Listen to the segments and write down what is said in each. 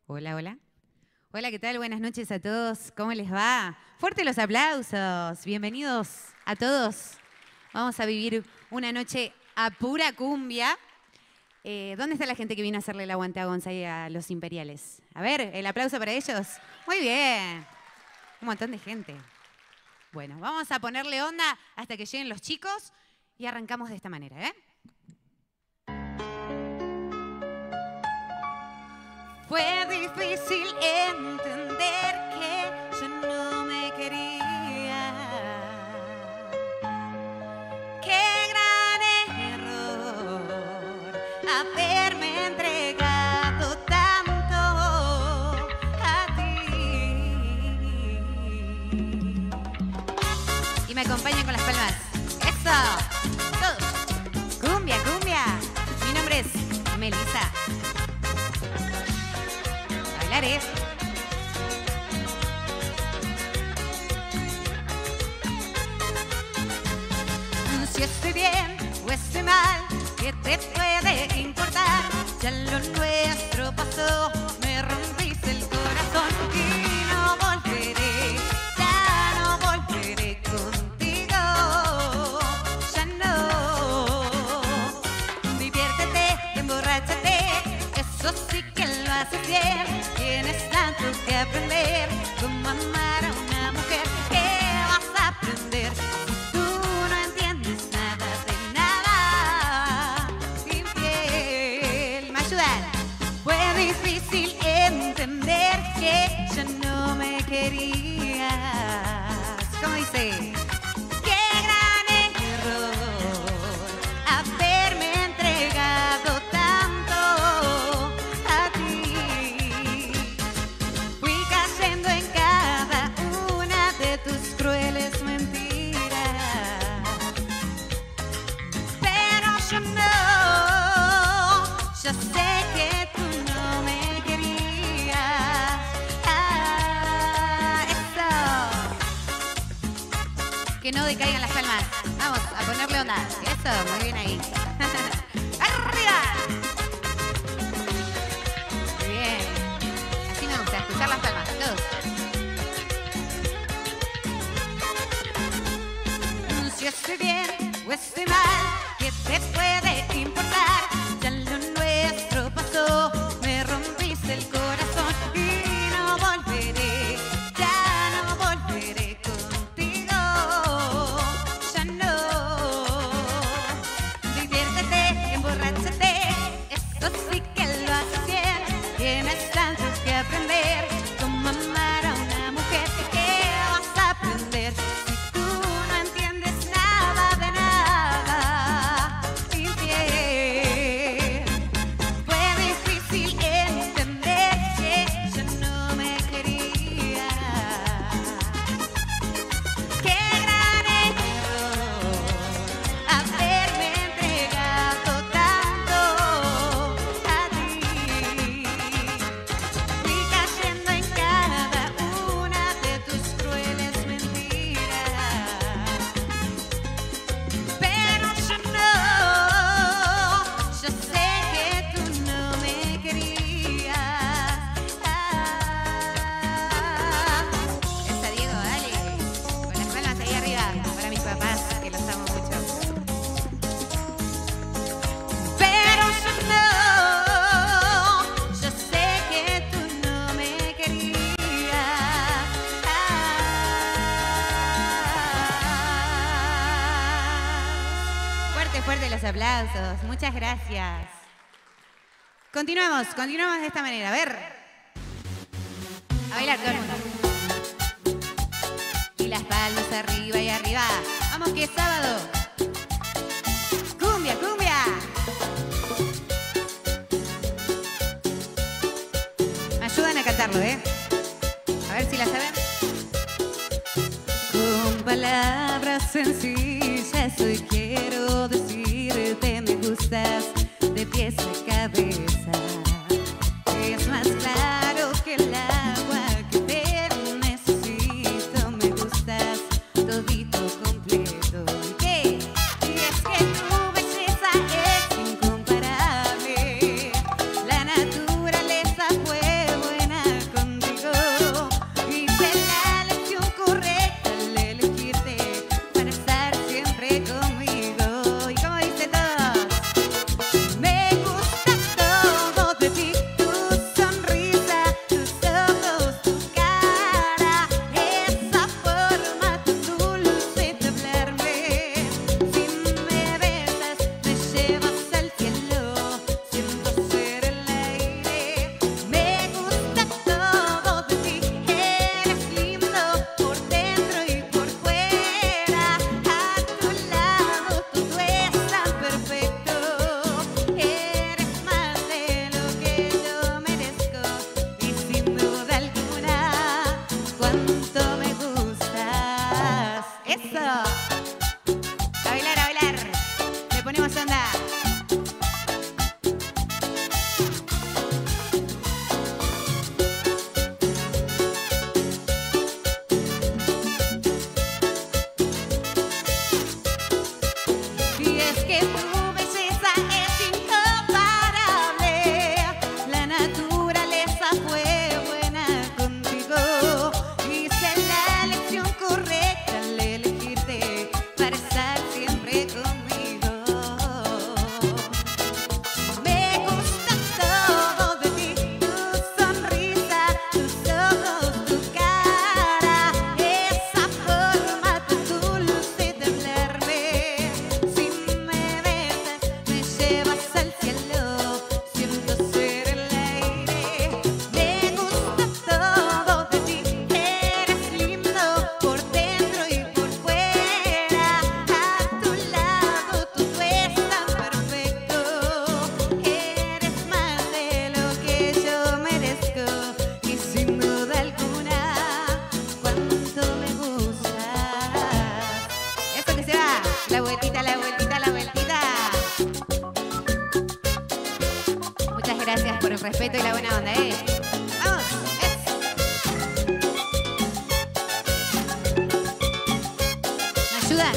Hola, hola. Hola, ¿qué tal? Buenas noches a todos. ¿Cómo les va? Fuerte los aplausos. Bienvenidos a todos. Vamos a vivir una noche a pura cumbia. ¿Dónde está la gente que vino a hacerle el aguante a Gonza y a los Imperiales? A ver, el aplauso para ellos. Muy bien. Un montón de gente. Bueno, vamos a ponerle onda hasta que lleguen los chicos y arrancamos de esta manera, ¿eh? Fue difícil entender que yo no me quería. Qué gran error haberme entregado tanto a ti. Y me acompañan con las palmas. ¡Eso! Todos. ¡Cumbia, cumbia! Mi nombre es Melissa. Bailares. Si estoy bien o estoy mal, ¿qué te puede importar? Ya lo nuestro pasó, me rompiste el corazón y no volveré, ya no volveré contigo, ya no. Diviértete, emborráchate, eso sí que lo haces bien. Tienes tanto que aprender, cómo amar a una mujer. ¿Qué vas a aprender si tú no entiendes nada de nada? Infiel. ¿Me ayudan? Fue difícil entender que ya no me querías. ¿Cómo dice? ¡Qué gran error haberme entregado tanto a ti! Fui cayendo en cada una de tus crueles mentiras, pero yo no, yo sé que tú no me querías. Eso. Que no decaigan las palmas. Vamos a ponerle onda. Eso, muy bien ahí. ¡Arriba! Muy bien. Así me gusta, escuchar las palmas. Todos. Si estoy bien o estoy mal, ¿qué te puede importar? Ya lo nuestro pasó, me rompiste el corazón y no volveré, ya no volveré contigo, ya no. Diviértete, emborráchate, eso sí que lo haces bien. Tienes tanto que aprender, cómo amar a una mujer. ¿Qué vas a aprender si tú no entiendes nada de nada? Infiel. Fue difícil entender que yo no me quería. Qué gran error haberme entregado tanto a ti. Fui cayendo en cada una de tus crueles mentiras, pero yo no, yo sé que tú no me querías. Esa, Diego, dale, con las palmas ahí arriba, para mis papás, que los amo mucho. Pero yo no, yo sé que tú no me querías. Fuerte, fuerte los aplausos. Muchas gracias. Continuamos de esta manera. A ver. A bailar todo el mundo. Y las palmas arriba y arriba. Vamos que es sábado. Cumbia, cumbia. Me ayudan a cantarlo, ¿eh? A ver si la saben. Con palabras sencillas hoy quiero decirte me gustas de pies a cabeza. Es más claro que el agua que te necesito. Me gustas todito completo. ¿Qué? Y es que tu belleza es incomparable. La naturaleza fue buena. La vueltita, la vueltita, la vueltita. Muchas gracias por el respeto y la buena onda, ¿eh? ¡Vamos! ¿Me ayudan?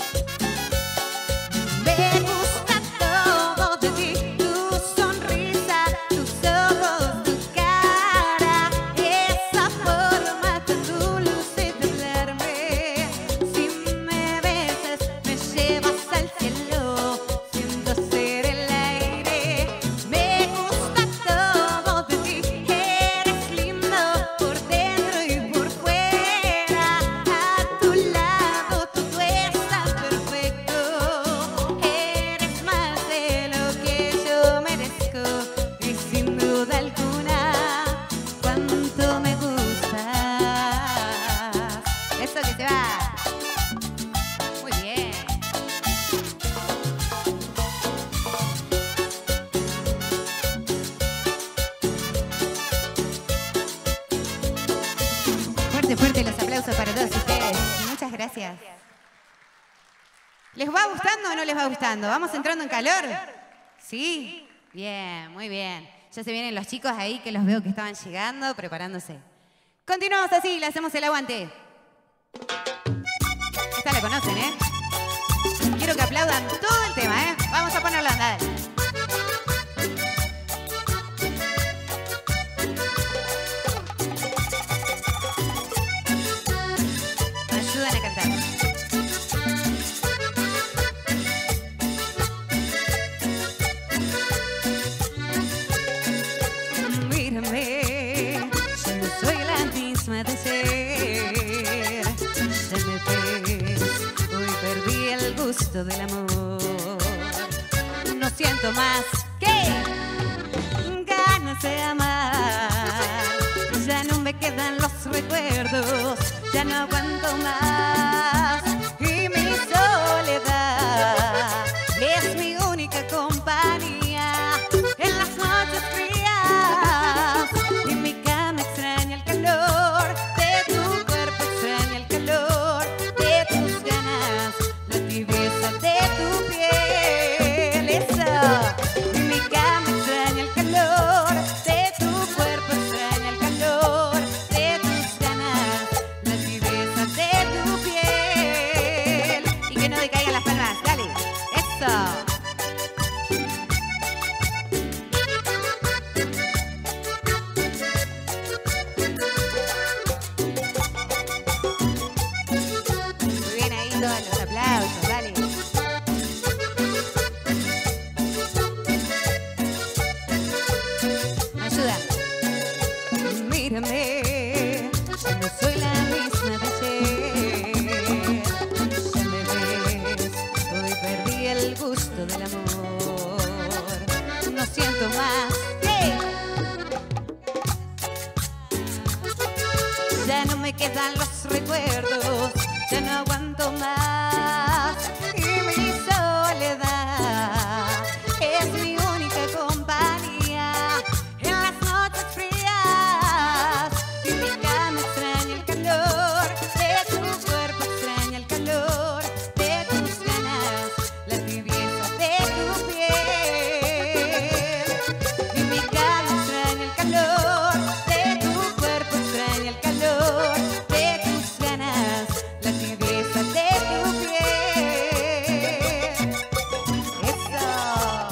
Me gusta todo de ti, tu sonrisa, tus ojos, tu cara, esa forma tan dulce de hablarme. Si me besas, me llevas al cielo, siento ser el aire. Me gusta todo de ti, eres lindo por dentro y por fuera. A tu lado todo está perfecto. Eres más de lo que yo merezco y sin duda alguna cuánto me gustas. Eso que se va. Muy bien. Fuerte, fuerte los aplausos para todos ustedes. Muchas gracias. ¿Les va gustando o no les va gustando? ¿Vamos entrando en calor? ¿Sí? Bien, muy bien. Ya se vienen los chicos ahí que los veo que estaban llegando, preparándose. Continuamos así, le hacemos el aguante. Esta la conocen, ¿eh? Quiero que aplaudan todo el tema, ¿eh? Vamos a ponerla, dale. Me ayudan a cantar. Mírame, yo no soy la misma de ayer. Ya me ves, hoy perdí el gusto del amor. No siento más que ganas de amar. Ya no me quedan los recuerdos, ya no aguanto más. Y mi soledad es mi única compañía en las noches frías. Y mi cama extraña el calor de tu cuerpo, extraña el calor de tus ganas, la tibieza de tu piel. Eso. Y mi cama extraña el calor de tu cuerpo, extraña el calor de tus ganas, la tibieza de tu piel. Y que no decaigan las palmas, dale. Eso. Muy bien ahí todos los aplausos, dale. ¿Me ayuda? Mírame, yo no soy la misma de ayer. Ya me ves, hoy perdí el gusto del amor. No siento más que ya no me quedan los recuerdos, ya no aguanto más. Y mi soledad es mi única compañía en las noches frías. Y mi cama extraña el calor de tu cuerpo, extraña el calor de tus ganas, la tibieza de tu piel. Y mi cama extraña el calor de tu cuerpo, extraña el calor de tus ganas, la tibieza de tu piel. Eso.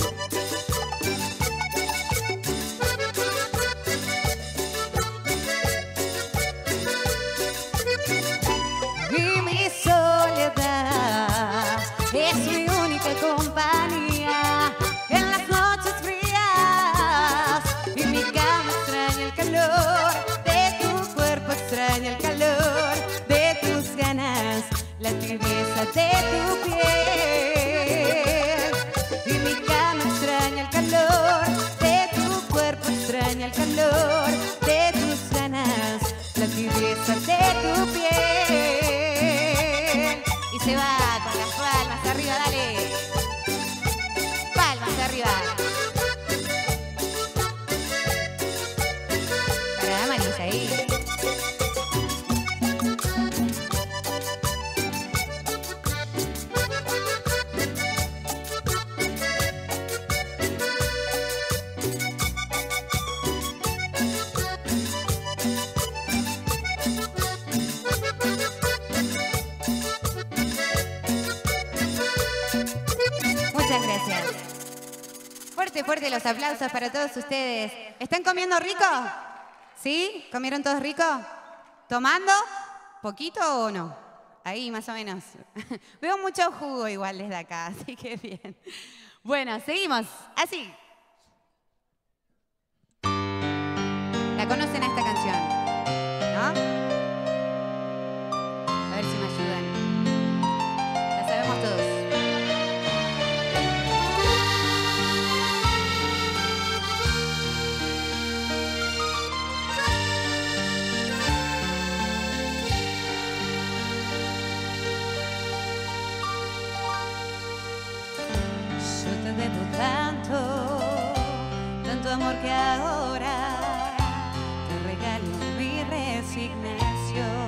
Y mi soledad es mi única compañía en las noches frías. Y mi cama extraña el calor de tu cuerpo, extraña el calor de tus ganas, la tibieza de tu piel. Y mi cama extraña el calor de tu cuerpo, extraña el calor de tus ganas, la tibieza de tu piel. Y se va con las palmas arriba, dale. Palmas arriba. Para Damaris ahí. Fuerte, fuerte los aplausos para todos ustedes. ¿Están comiendo rico? ¿Sí? ¿Comieron todos rico? ¿Tomando? ¿Poquito o no? Ahí, más o menos. Veo mucho jugo igual desde acá, así que bien. Bueno, seguimos. Así. ¿La conocen a esta canción? ¿No? A ver si me ayudan. La sabemos todos. Tanto amor que ahora te regalo mi resignación.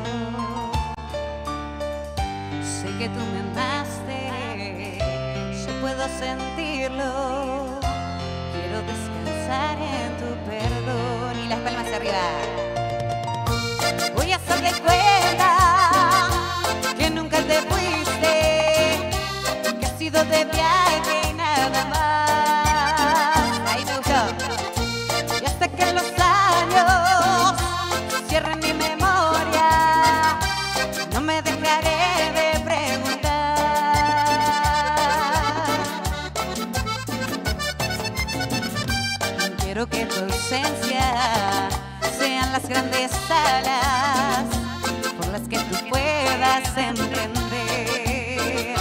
Sé que tú me amaste, yo puedo sentirlo. Quiero descansar en tu perdón. Y las palmas arriba. Voy a hacer de cuenta que nunca te fuiste, que has sido de viaje y nada más. Y hasta que los años cierren mi memoria, no me dejaré de preguntar. Quiero que tu ausencia sean las grandes alas por las que tú puedas emprender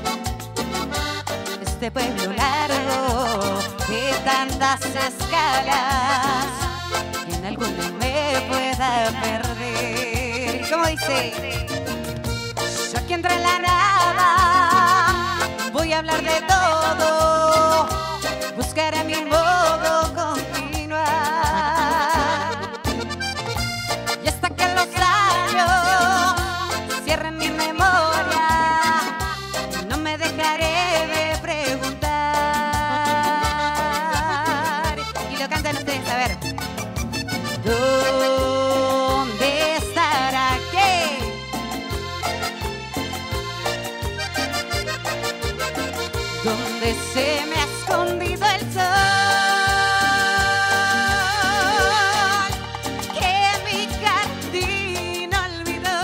este pueblo largo de tantas escalas, y en alguna me pueda perder. ¿Y cómo dice? Yo aquí entre la nada voy a hablar de todo, buscaré mi modo continuar, y hasta que los años cierren mi memoria, no me dejaré de preguntar. A ver, ¿dónde estará qué? ¿Dónde se me ha escondido el sol? Que mi jardín olvidó.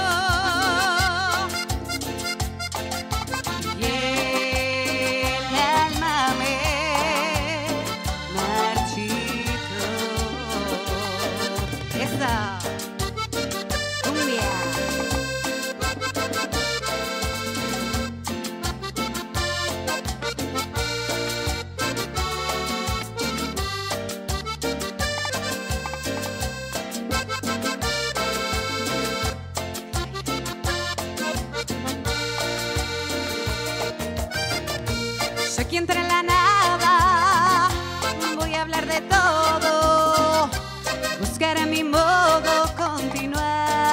Y el alma me marchita. Esa cumbia. Yo aquí entre la nada voy a hablar de todo, buscaré mi modo continuar,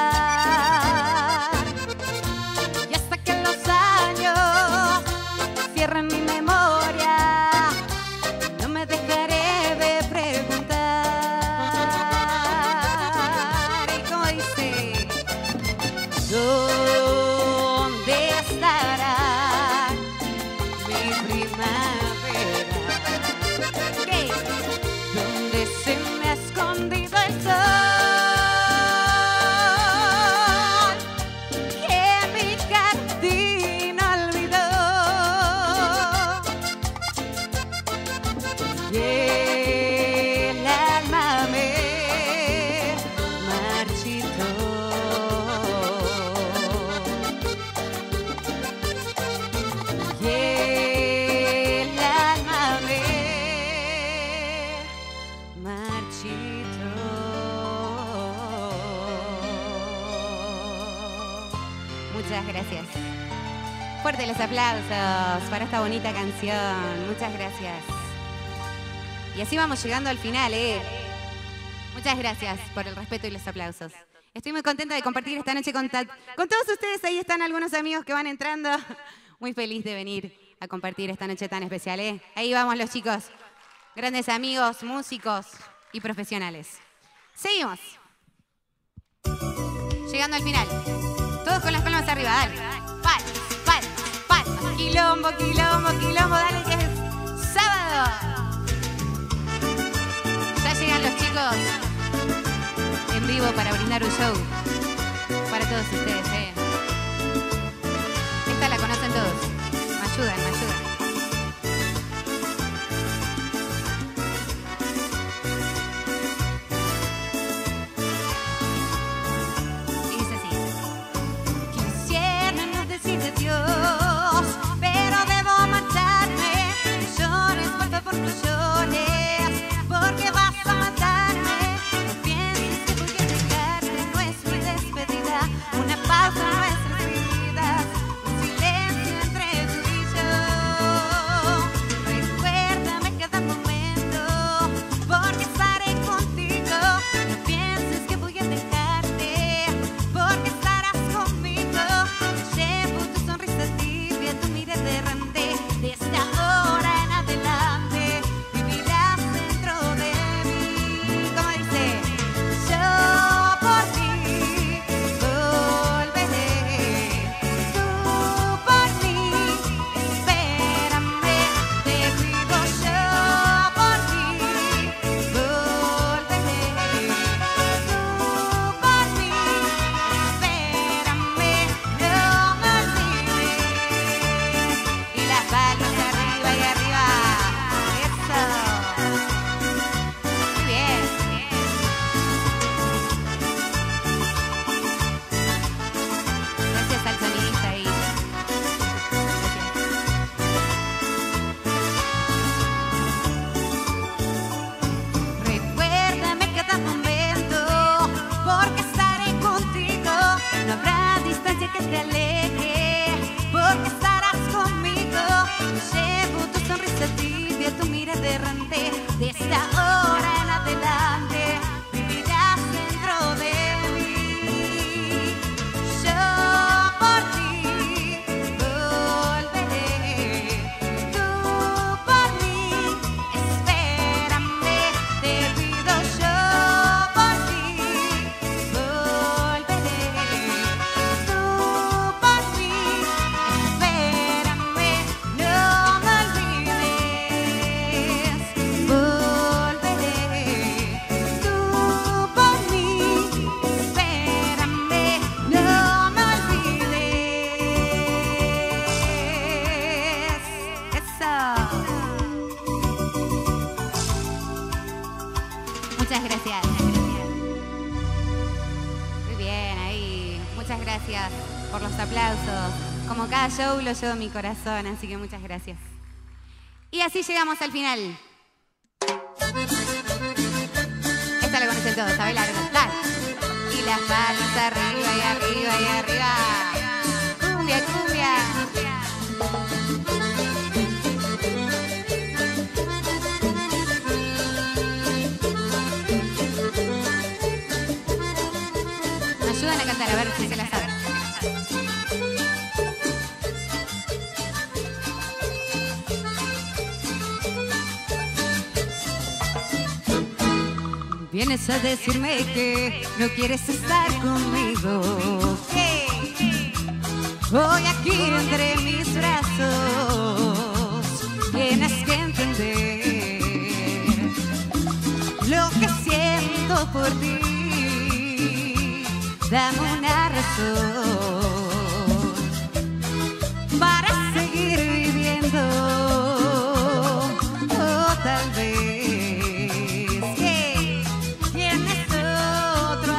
y hasta que los años cierren mi memoria, no me dejaré de preguntar. ¿Y cómo dice? ¿Dónde estará mi primavera? ¿Qué? ¿Dónde se me ha escondido el sol? Que mi jardín olvidó. Y el alma me marchitó. Y el alma me marchitó. Muchas gracias. Fuerte los aplausos para esta bonita canción. Muchas gracias. Y así vamos llegando al final, ¿eh? Muchas gracias por el respeto y los aplausos. Estoy muy contenta de compartir esta noche con todos ustedes. Ahí están algunos amigos que van entrando. Muy feliz de venir a compartir esta noche tan especial, ¿eh? Ahí vamos los chicos. Grandes amigos, músicos y profesionales. Seguimos. Llegando al final. Todos con las palmas arriba, dale. Palmas, palmas, palmas. Quilombo, quilombo, quilombo, dale que es sábado. chicos, en vivo para brindar un show para todos ustedes, ¿eh? Esta la conocen todos. Me ayudan, me ayudan. Y dice así. Quisiera no decirte Dios, pero debo marcharme. No llores, por favor, no llores, porque vas a matarme. No pienses que voy a dejarte, no es mi despedida. Una pausa en nuestras vidas, un silencio entre tú y yo. Recuérdame cada momento, porque estaré contigo. No pienses que voy a dejarte, porque estarás conmigo. Llevo tu sonrisa tibia, tu mirada errante. Desde ahora en adelante vivirás dentro de mí. Como dice, yo por ti volveré. Tú por mí, espérame. Te cuido, yo por ti volveré. Tú por mí, espérame. No me olvides. Y las palmas arriba y arriba. Eso. Muy bien, bien. Gracias al sonidista ahí. Recuérdame cada momento, porque estaré contigo. No habrá distancia que te aleje, porque estarás conmigo. Llevo tu sonrisa tibia, tu mirada errante. Desde ahora en adelante vivirás dentro de mí. Yo por ti volveré. Tú por mí, espérame. Te pido, yo por ti volveré. Tú por mí, espérame. No me olvides. Volveré. Tú por mí, espérame. No me olvides. Eso. Muchas gracias. Muy bien, ahí. Muchas gracias por los aplausos. Como cada show lo llevo en mi corazón, así que muchas gracias. Y así llegamos al final. Esta la conocen todos, ¿sabes? Dale. Y las palmas arriba y arriba y arriba. Cumbia, cumbia. Me ayudan a cantar, a ver si se la saben. Vienes a decirme que no quieres estar conmigo. Hoy aquí entre mis brazos tienes que entender lo que siento por ti. Dame una razón para seguir viviendo. O tal vez que tienes otro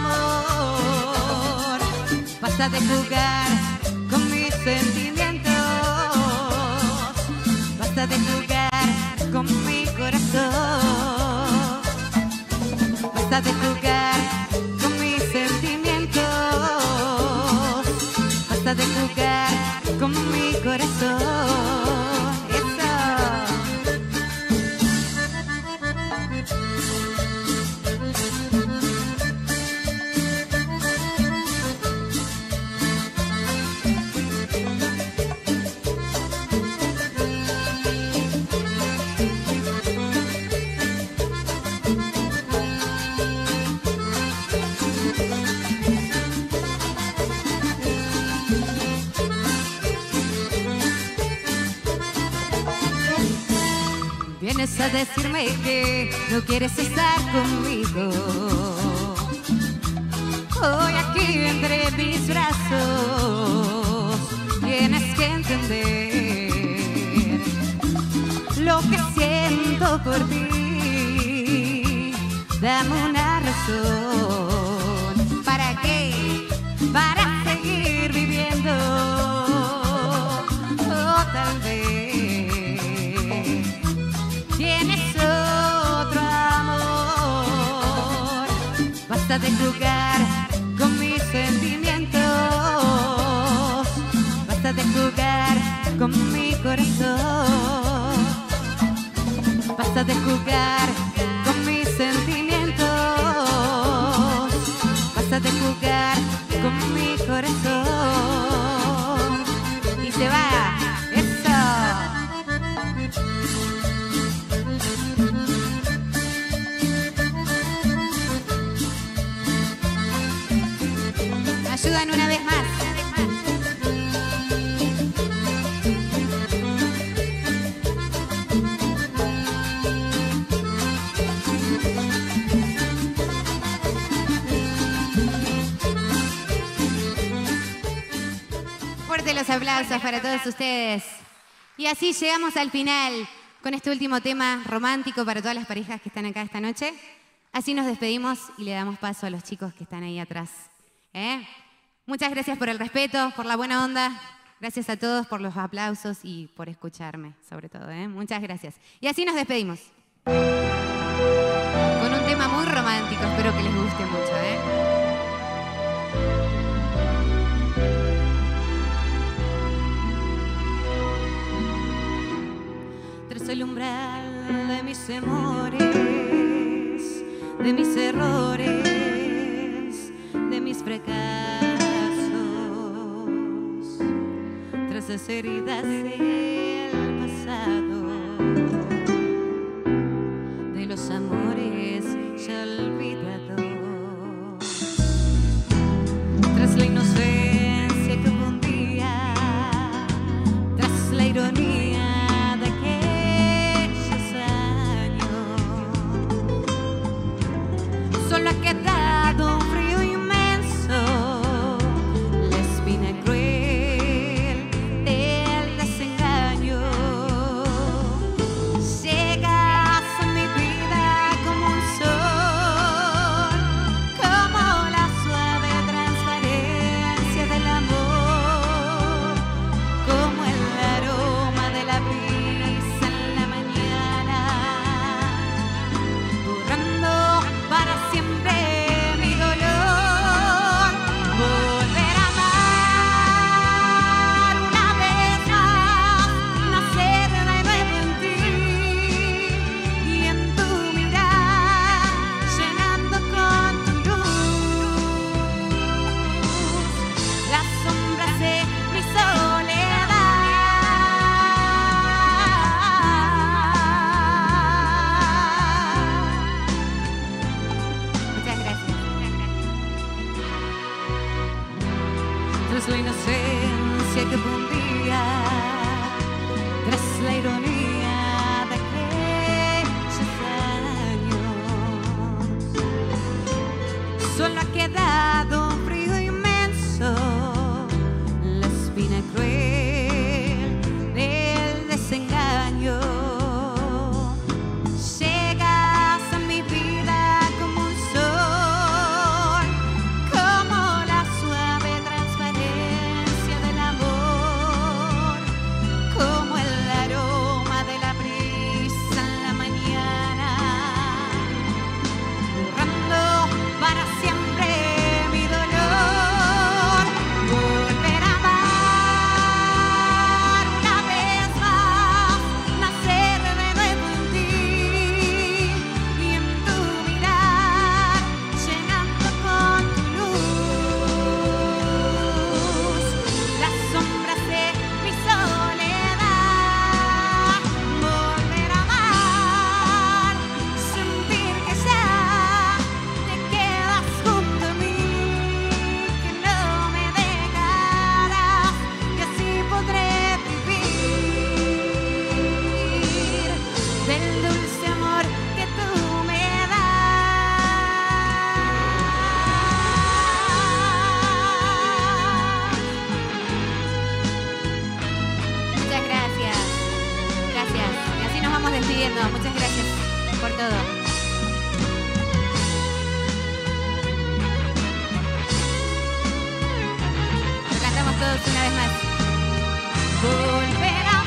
amor. Basta de jugar con mis sentimientos. Basta de jugar con mi corazón. Basta de jugar con mis sentimientos. Basta de jugar con mi corazón. vienes a decirme que no quieres estar conmigo. Hoy aquí entre mis brazos tienes que entender lo que siento por ti. Dame una razón. ¿Para qué? Para seguir viviendo. O tal vez tienes otro amor. Basta de jugar con mis sentimientos. Basta de jugar con mi corazón. Basta de jugar con mis sentimientos. Basta de jugar con mi corazón. Y se va. Eso. Ayudan una vez más. Fuerte los aplausos para todos ustedes. Y así llegamos al final con este último tema romántico para todas las parejas que están acá esta noche. Así nos despedimos y le damos paso a los chicos que están ahí atrás. Muchas gracias por el respeto, por la buena onda. Gracias a todos por los aplausos y por escucharme, sobre todo. Muchas gracias. Y así nos despedimos. Con un tema muy romántico, espero que les guste mucho. Tras el umbral de mis temores, de mis errores, de mis fracasos, tras las heridas del pasado, de los amores ya olvidados, tras la inocencia que hubo un día, tras la ironía de aquellos años, solo ha quedado un frío inmenso, la espina cruel del desengaño. Llegas a mi vida como un sol, como la suave transparencia del amor, como el aroma de la brisa en la mañana, borrando para siempre mi dolor. Volver a amar una vez más, nacer de nuevo en ti y en tu mirar, llenando con tu luz las sombras de mi soledad. Muchas gracias. Tras la inocencia que fue un día, tras la ironía de aquellos años, solo ha quedado un frío inmenso, la espina cruel del desengaño. Llegas a mi vida como un sol, como la suave transparencia del amor, estamos despidiendo. Muchas gracias por todo. Lo cantamos todos una vez más. Volver a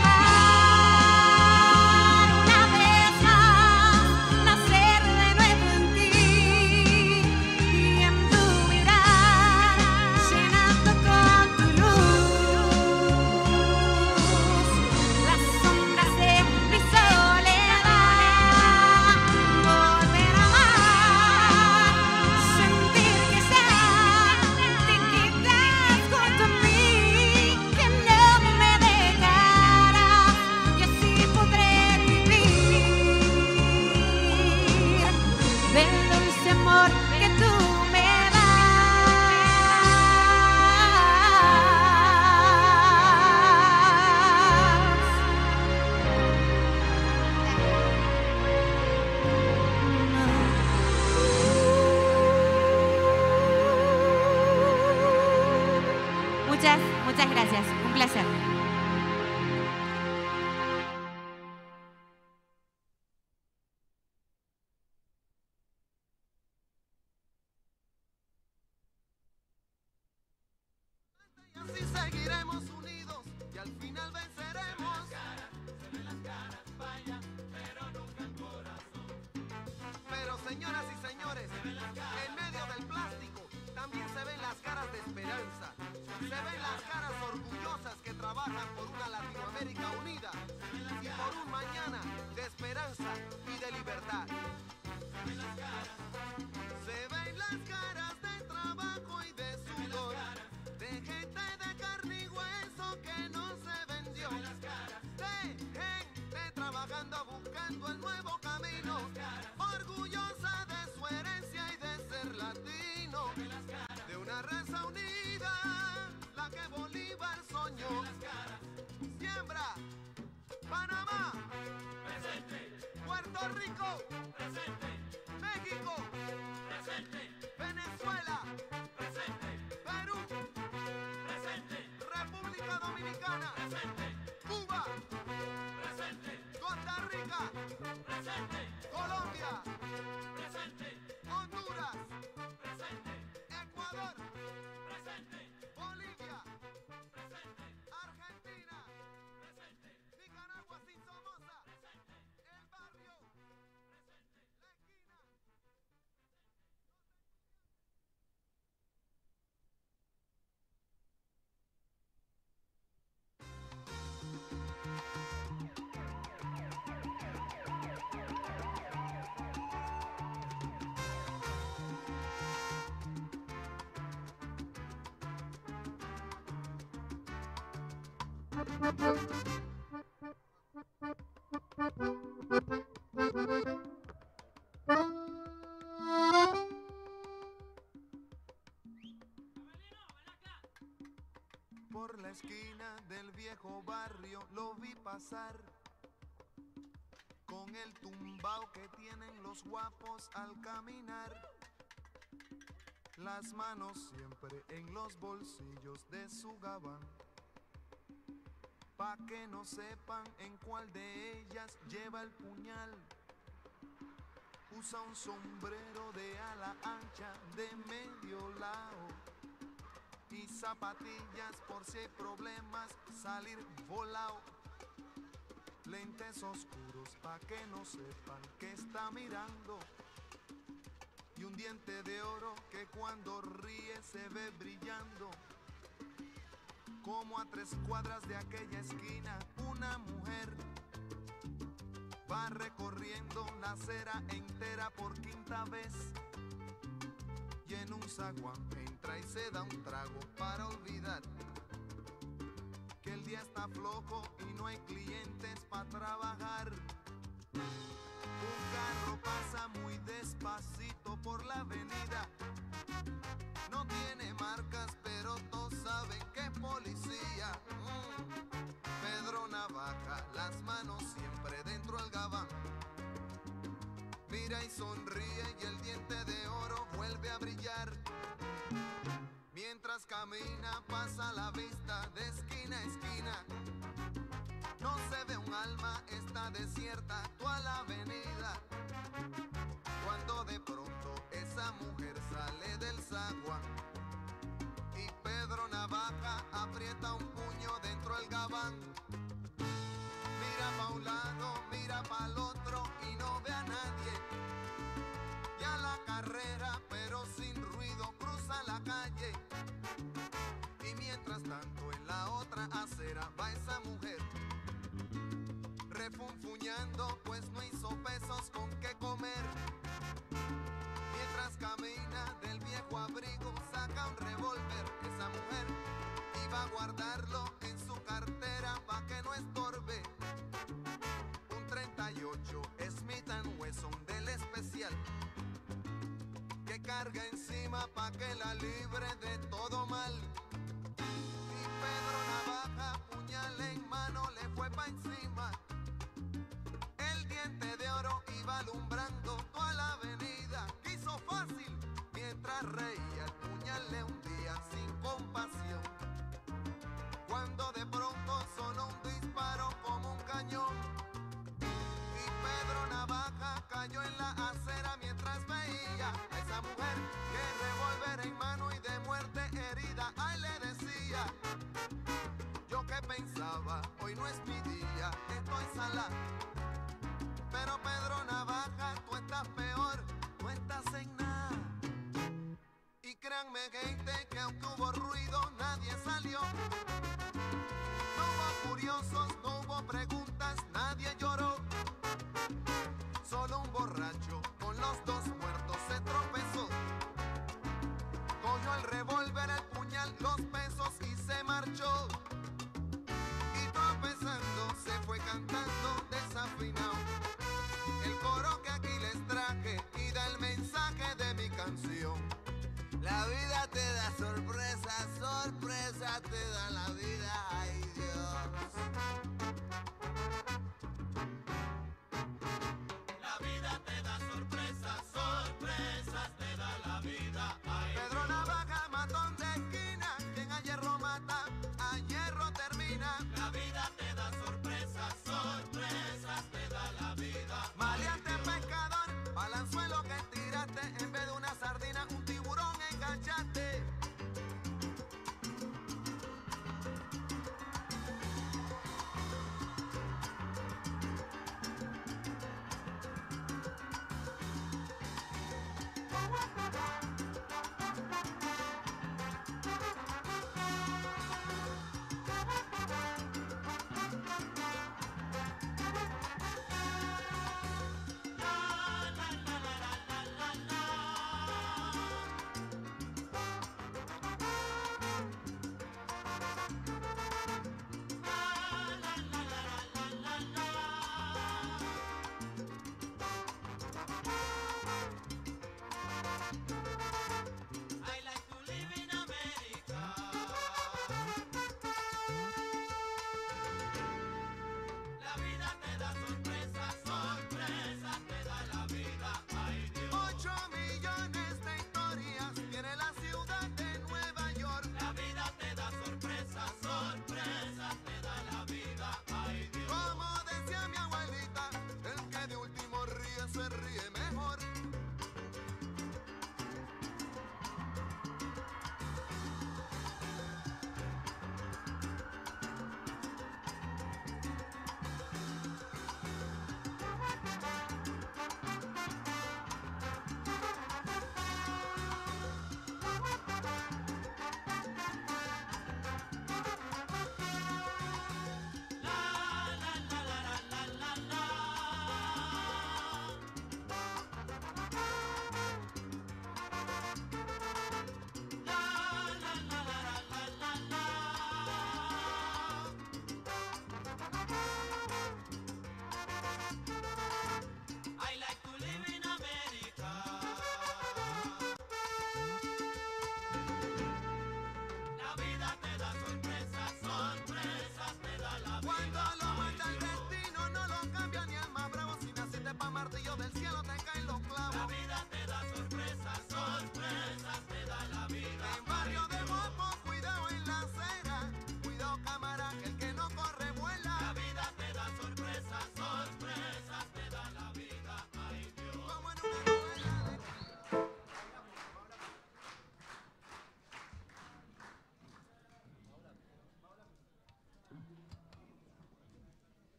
amar una vez más, nacer de nuevo en ti y en tu mirar, llenando con tu luz las sombras de mi soledad. Volver a amar, sentir que ya te quedas junto a mí, que no me dejarás y así podré vivir del dulce amor que tú me das. Muchas gracias. Un placer. Y así seguiremos unidos y al final venceremos. Se ven las caras, vaya, pero nunca el corazón. Pero señoras y señores, en medio del plástico también se ven las caras de esperanza. Se ven las caras orgullosas que trabajan por una Latinoamérica unida y por un mañana de esperanza y de libertad. Se ven las caras de trabajo y de sudor, de gente de carne y hueso que no se vendió, de gente trabajando buscando el nuevo camino, orgullosa de su herencia y de ser latino, de una raza unida, la que Bolívar soñó. Siembra, Panamá, Puerto Rico, México, Venezuela, Perú, República Dominicana, Cuba, Costa Rica, Colombia, Honduras, Ecuador, Bolivia, Argentina, Nicaragua sin Somoza, el barrio, la esquina. Por la esquina del viejo barrio lo vi pasar, con el tumbao que tienen los guapos al caminar, las manos siempre en los bolsillos de su gabán, pa' que no sepan en cuál de ellas lleva el puñal. Usa un sombrero de ala ancha de medio lado y zapatillas por si hay problemas salir volado. Lentes oscuros pa' que no sepan que está mirando, y un diente de oro que cuando ríe se ve brillando. Como a 3 cuadras de aquella esquina una mujer va recorriendo la acera entera por 5ª vez, y en un zaguán entra y se da un trago para olvidar que el día está flojo y no hay clientes para trabajar. Un carro pasa muy despacito por la avenida, no tiene marcas pero todos saben que es policía. Pedro Navaja, las manos siempre dentro del gabán, mira y sonríe y el diente de oro vuelve a brillar. Mientras camina pasa la vista de esquina a esquina, no se ve un alma, está desierto abierta toda la avenida, cuando de pronto esa mujer sale del zaguán y Pedro Navaja aprieta un puño dentro del gabán. Mira pa' un lado, mira pa' el otro y no ve a nadie. Ya la carrera, pero sin ruido, cruza la calle. Y mientras tanto en la otra acera va esa mujer, refunfuñando pues no hizo pesos con qué comer. Mientras camina del viejo abrigo saca un revólver. Esa mujer iba a guardarlo en su cartera pa' que no estorbe. Un 38 Smith & Wesson del especial, que carga encima pa' que la libre de todo mal. Y Pedro Navaja, puñal en mano, le fue pa' encima. El diente de oro iba alumbrando toda la avenida. Quiso fácil, mientras reía el puñal le hundía sin compasión. Cuando de pronto sonó un disparo como un cañón y Pedro Navaja cayó en la acera mientras veía a esa mujer que revólver en mano y de muerte herida. Ay, le decía, yo que pensaba, hoy no es mi día, estoy sala. Pero Pedro Navaja, tú estás peor, no estás en nada. Y créanme, gente, que aunque hubo ruido, nadie salió. No hubo curiosos, no hubo preguntas, nadie lloró. Solo un borracho con los dos muertos se tropezó. Cogió el revólver, el puñal, los pesos y se marchó. Y tropezando se fue cantando desafinado el coro que aquí les traje y da el mensaje de mi canción. La vida te da sorpresa, sorpresa te da la vida, ay Dios. La vida te da sorpresas, sorpresas te da la vida, ay Dios. Pedro Navaja, matón de esquina, quien a hierro mata, a hierro termina. La vida te da sorpresas, sorpresas te da la vida. Maleante pescador, balanzuelo que tiraste, en vez de una sardina, un tiburón enganchaste.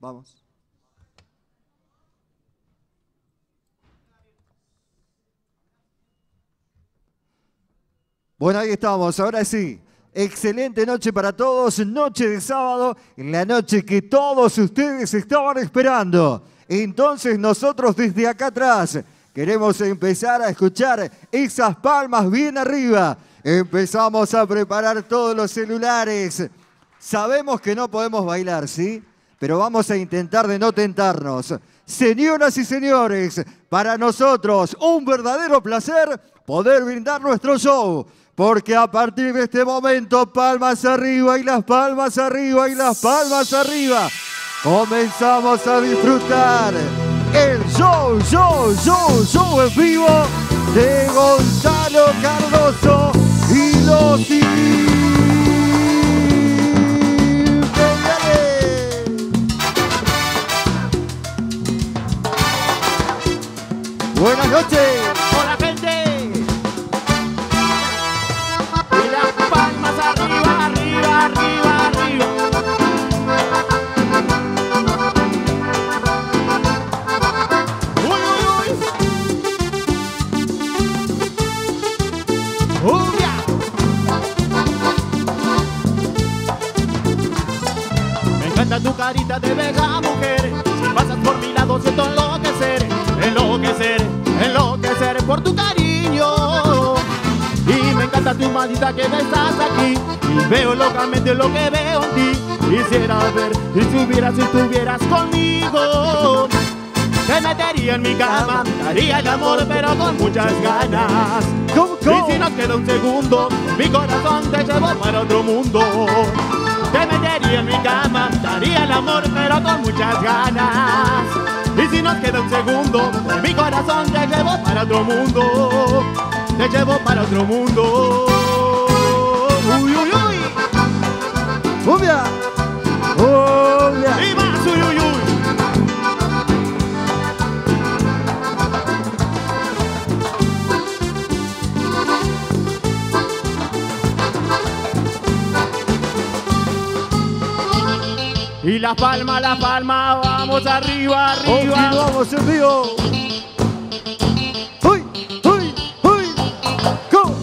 Vamos. Bueno, ahí estamos, ahora sí. Excelente noche para todos, noche de sábado, la noche que todos ustedes estaban esperando. Entonces nosotros desde acá atrás queremos empezar a escuchar esas palmas bien arriba. Empezamos a preparar todos los celulares. Sabemos que no podemos bailar, ¿sí? Pero vamos a intentar de no tentarnos. Señoras y señores, para nosotros un verdadero placer poder brindar nuestro show. Porque a partir de este momento, palmas arriba y las palmas arriba y las palmas arriba. Comenzamos a disfrutar el show en vivo de Gonzalo Cardoso y los Imperiales. Buenas noches. Hola, gente. Y las palmas arriba, arriba, arriba, arriba. Uy, uy, uy. Me encanta tu carita de bella mujer. Si pasas por mi lado siento enloquecer, enloquecer, enloquecer por tu cariño. Y me encanta tu maldita que me estás aquí. Y veo locamente lo que veo en ti. Quisiera ver si estuvieras conmigo. Te metería en mi cama, daría el amor pero con muchas ganas. Y si nos queda un segundo, mi corazón te llevo para otro mundo. Te metería en mi cama, daría el amor pero con muchas ganas. Y si nos queda un segundo, mi corazón te llevo para otro mundo. Te llevo para otro mundo. Uy, uy, uy. ¡Cumbia! ¡Cumbia! Y más, uy, uy, uy. Y la palma, vamos arriba, arriba. Continuamos en vivo. ¡Uy! ¡Uy! ¡Uy! ¡Go!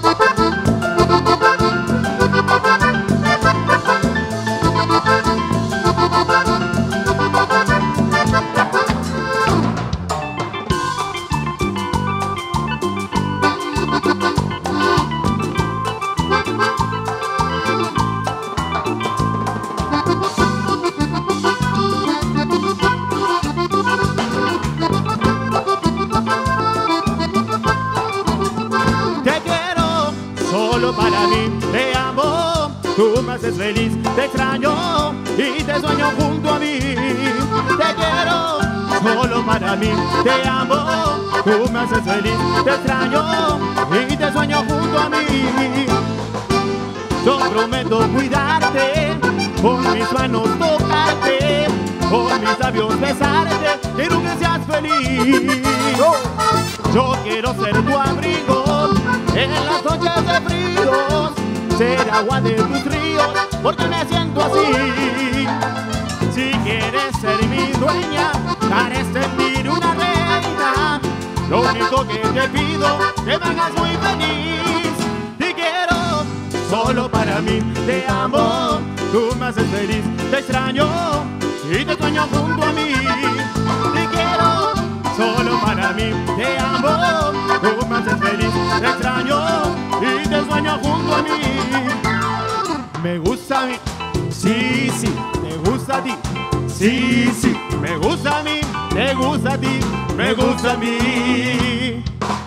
Para mí, te amo, tú me haces feliz, te extraño y te sueño junto a mí. Te quiero, solo para mí, te amo, tú me haces feliz, te extraño y te sueño junto a mí. Yo prometo cuidarte, con mis manos tocarte, con mis labios besarte, quiero que seas feliz. Yo quiero ser tu abrigo en las noches de fríos, ser agua de tus ríos, porque me siento así. Si quieres ser mi dueña, haré sentir una reina. Lo único que te pido, que me hagas muy feliz. Te quiero, solo para mí, te amo. Tú me haces feliz, te extraño y te sueño junto a mí. Te quiero, solo para mí, te amo. Tú me haces feliz, te extraño y te sueño junto a mí. Me gusta a mí, sí, sí, me gusta a ti. Sí, sí, me gusta a mí, te gusta a ti, me gusta a mí.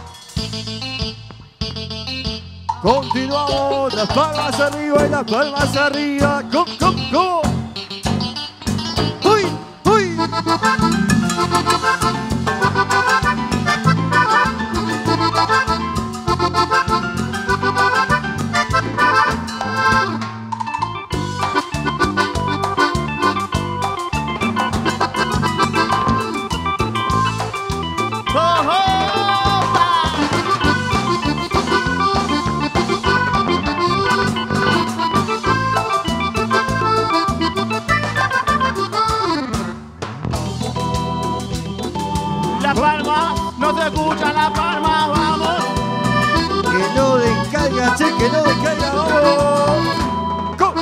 Continuamos, las palmas arriba y las palmas arriba. ¡Go, go, go! ¡Uy! ¡Uy! escucha la palma, vamos. Que no descaiga, che, que no descaiga, vamos. ¡Go!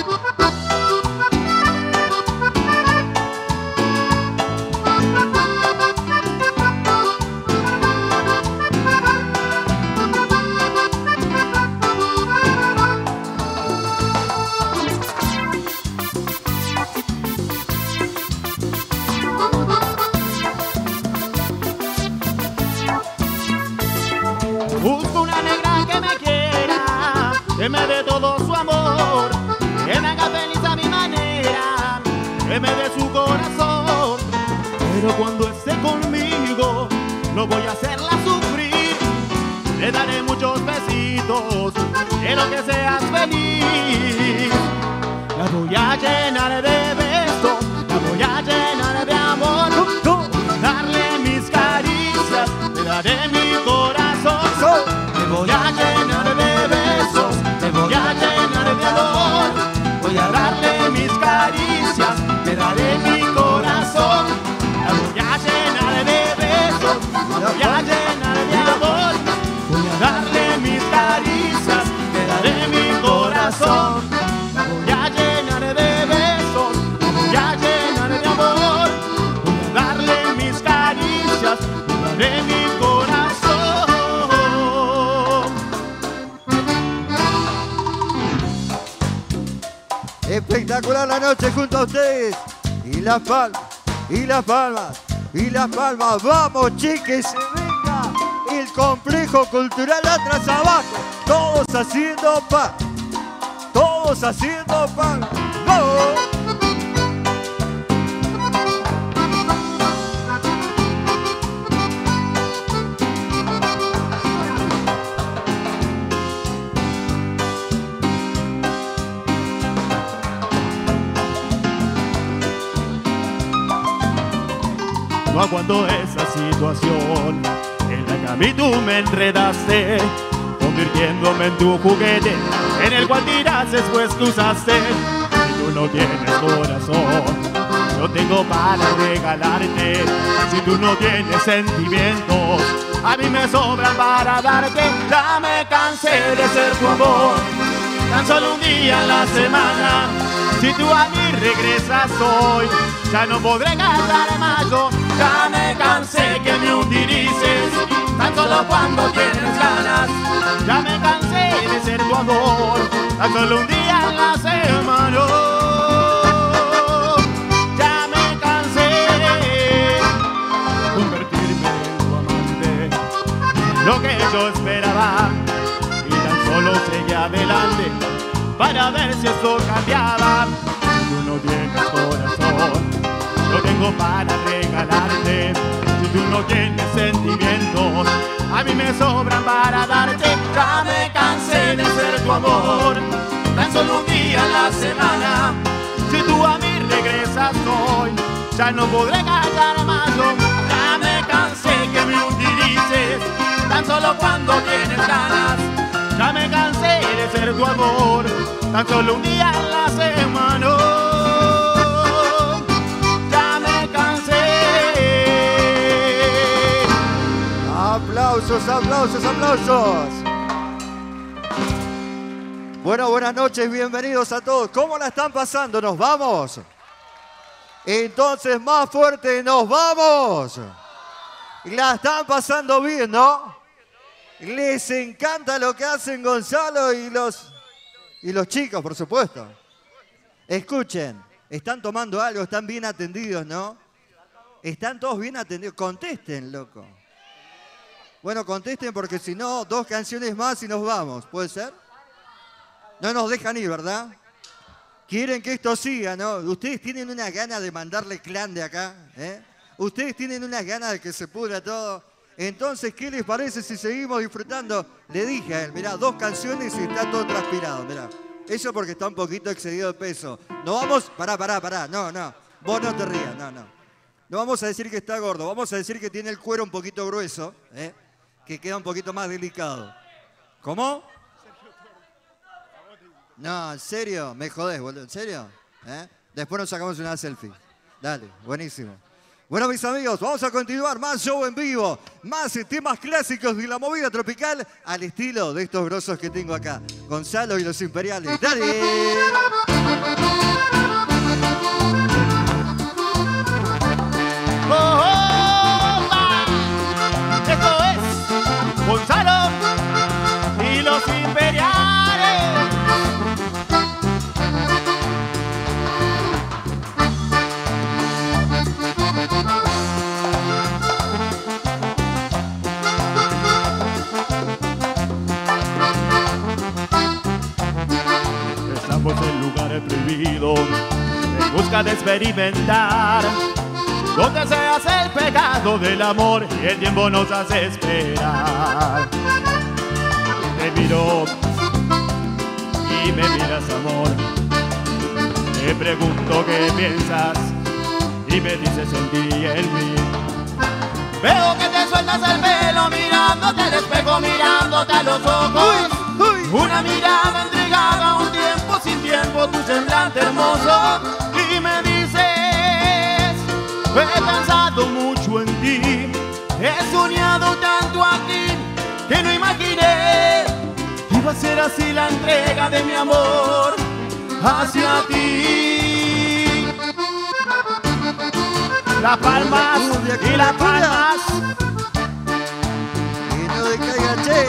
Busco una negra que me quiera, que me dé todo su amor, que me haga feliz a mi manera, que me dé su corazón. Pero cuando esté conmigo, no voy a hacerla sufrir. Le daré muchos besitos, quiero que seas feliz. La voy a llenar de besos, la voy a llenar de amor. Darle mis caricias, le daré mi corazón. Te voy a llenar de besos, te voy a llenar de amor. Voy a darle mis caricias, te daré mi corazón. La voy a llenar de besos, la voy a llenar de amor. Voy a darle mis caricias, te daré mi corazón. La voy a llenar de besos, la voy a llenar de amor. Voy a darle mis caricias, te daré mi corazón. Espectacular la noche junto a ustedes. Y las palmas, y las palmas, y las palmas. Vamos, chiques, se venga el complejo cultural atrás abajo. Todos haciendo pan. Todos haciendo pan. ¡Vamos! No aguanto esa situación en la que a mí tú me enredaste, convirtiéndome en tu juguete, en el cual tiras después que usaste. Si tú no tienes corazón, no tengo para regalarte. Si tú no tienes sentimientos, a mí me sobran para darte. Ya me cansé de ser tu amor, tan solo un día en la semana. Si tú a mí regresas hoy, ya no podré gastar más yo. Ya me cansé que me utilices, tan solo cuando tienes ganas. Ya me cansé de ser tu amor, tan solo un día en la semana. Ya me cansé de convertirme en tu amante, lo que yo esperaba, y tan solo seguí adelante para ver si esto cambiaba. Tú no tienes corazón, no tengo para regalarte. Si tú no tienes sentimientos, a mí me sobran para darte. Ya me cansé de ser tu amor, tan solo un día en la semana. Si tú a mí regresas hoy, ya no podré gastar más yo. Ya me cansé que me utilices, tan solo cuando tienes ganas. Ya me cansé de ser tu amor, tan solo un día en la semana. Ya me cansé. Aplausos, aplausos, aplausos. Bueno, buenas noches, bienvenidos a todos. ¿Cómo la están pasando? ¿Nos vamos? Entonces, más fuerte, ¡nos vamos! La están pasando bien, ¿no? Les encanta lo que hacen Gonzalo y los chicos, por supuesto. Escuchen, están tomando algo, están bien atendidos, ¿no? Están todos bien atendidos. Contesten, loco. Bueno, contesten porque si no, 2 canciones más y nos vamos. ¿Puede ser? No nos dejan ir, ¿verdad? Quieren que esto siga, ¿no? Ustedes tienen una gana de mandarle clan de acá, ¿eh? Ustedes tienen unas ganas de que se pudra todo. Entonces, ¿qué les parece si seguimos disfrutando? Le dije a él, mirá, 2 canciones y está todo transpirado, mirá. Eso porque está un poquito excedido de peso. No vamos, pará, no. Vos no te rías, no. No vamos a decir que está gordo, vamos a decir que tiene el cuero un poquito grueso, ¿eh? Que queda un poquito más delicado. ¿Cómo? No, en serio, me jodés, boludo, ¿en serio? ¿Eh? Después nos sacamos una selfie. Dale, buenísimo. Bueno, mis amigos, vamos a continuar. Más show en vivo, más temas clásicos de la movida tropical al estilo de estos grosos que tengo acá. Gonzalo y los Imperiales. ¡Dale! Esto es Gonzalo y los Imperiales. Estamos en lugares prohibidos, en busca de experimentar, donde se hace el pecado del amor y el tiempo nos hace esperar. Te miro y me miras, amor. Te pregunto qué piensas y me dices en ti y en mí. Veo que te sueltas el pelo mirándote al espejo, mirándote a los ojos. Una mirada entregada, un tiempo sin tiempo, tu semblante hermoso. Y me dices, he pensado mucho en ti, he soñado tanto aquí, que no imaginé iba a ser así la entrega de mi amor hacia ti. Las palmas y las palmas. Y no decaiga, che.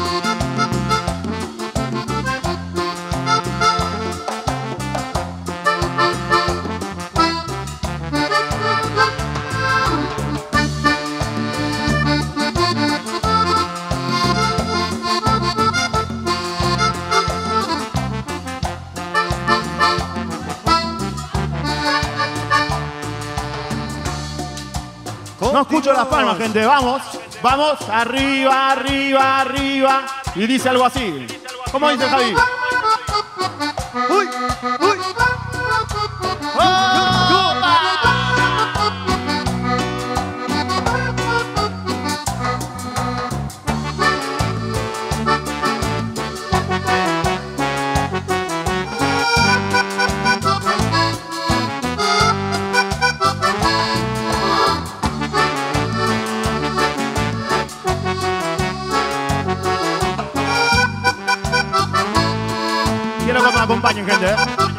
No escucho las palmas, gente. Vamos, vamos, arriba, arriba, arriba. Y dice algo así. ¿Cómo dice Javi? ¡Uy! ¡Uy! Quiero que me acompañen, gente.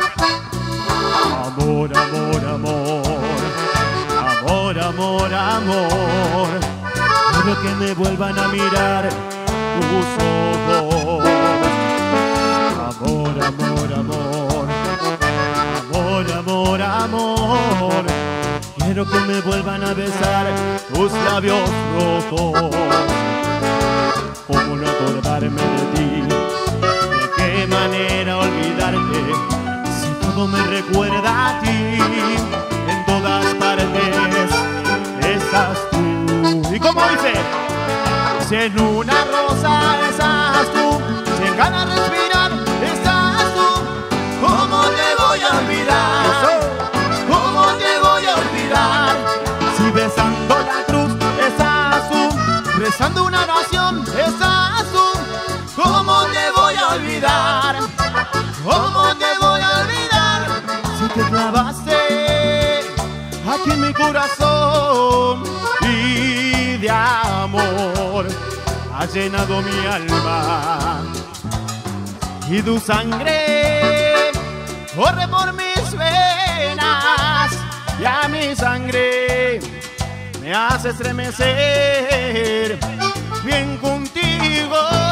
Amor, amor, amor. Amor, amor, amor. Quiero que me vuelvan a mirar tus ojos. Amor, amor, amor. Amor, amor, amor. Quiero que me vuelvan a besar tus labios rojos. ¿Cómo no acordarme de ti? ¿De qué manera olvidarte? Si todo me recuerda a ti. En todas partes estás tú. ¿Y cómo dice? Si en una rosa estás tú, si en cada respirar estás tú, ¿cómo te voy a olvidar? ¿Cómo te voy a olvidar? Si besando la cruz estás tú, rezando una oración estás tú, ¿cómo te voy a olvidar? ¿Cómo te voy a olvidar? Si te clavaste aquí en mi corazón y de amor has llenado mi alma y tu sangre corre por mis venas y a mi sangre me hace estremecer bien contigo.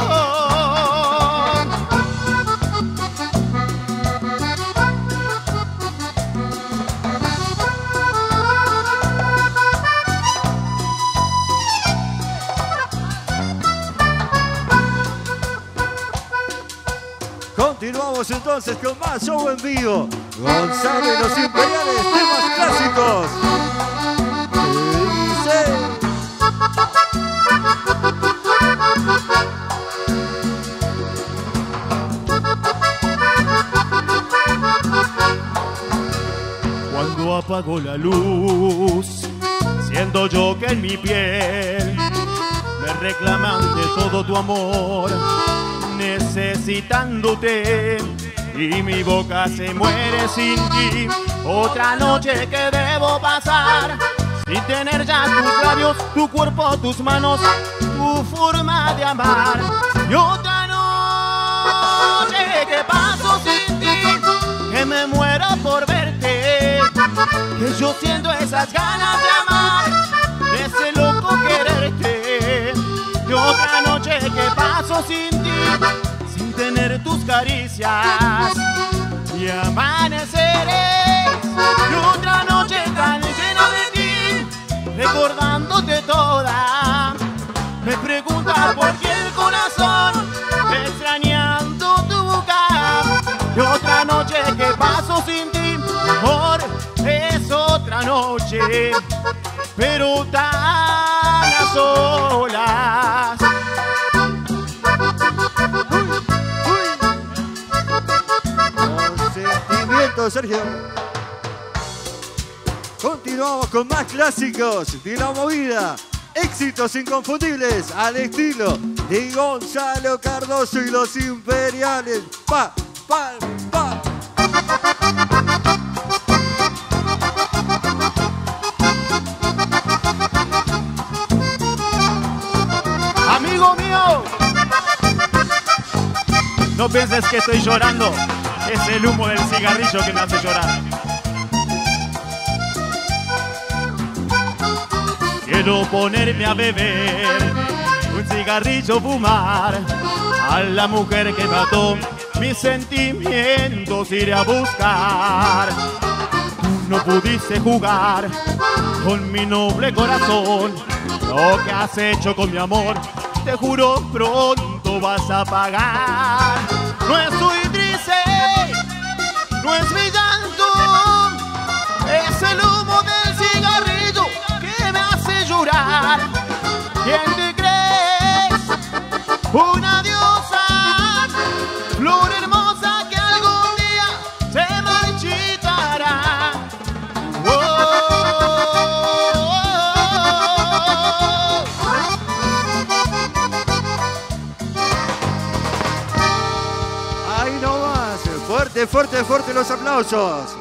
Continuamos entonces con más show en vivo. Gonzalo y los Imperiales, temas clásicos. ¿Qué dice? Cuando apago la luz, siento yo que en mi piel me reclaman de todo tu amor, necesitándote, y mi boca se muere sin ti. Otra noche que debo pasar sin tener ya tus labios, tu cuerpo, tus manos, tu forma de amar. Y otra noche que paso sin ti, que me muero por verte, que yo siento esas ganas de amar, ese loco quererte. Y otra noche que paso sin ti, sin tener tus caricias y amaneceres. Y otra noche tan llena de ti, recordándote toda, me pregunta por qué el corazón, extrañando tu boca. Y otra noche que paso sin ti, amor, es otra noche, pero tan a solas. Con sentimiento, Sergio. Continuamos con más clásicos de la movida. Éxitos inconfundibles al estilo de Gonzalo Cardoso y los Imperiales. Pa, pa, pa. Amigo mío, no pienses que estoy llorando, es el humo del cigarrillo que me hace llorar. Quiero ponerme a beber, un cigarrillo fumar, a la mujer que mató mis sentimientos iré a buscar. Tú no pudiste jugar con mi noble corazón, lo que has hecho con mi amor, te juro pronto vas a pagar. No estoy triste, no es mi llanto, es el humo del cigarrillo que me hace llorar. ¿Quién te crees? Una diosa, flor hermosa que algún día se marchitará. Ahí nomás, fuerte, fuerte, fuerte los aplausos.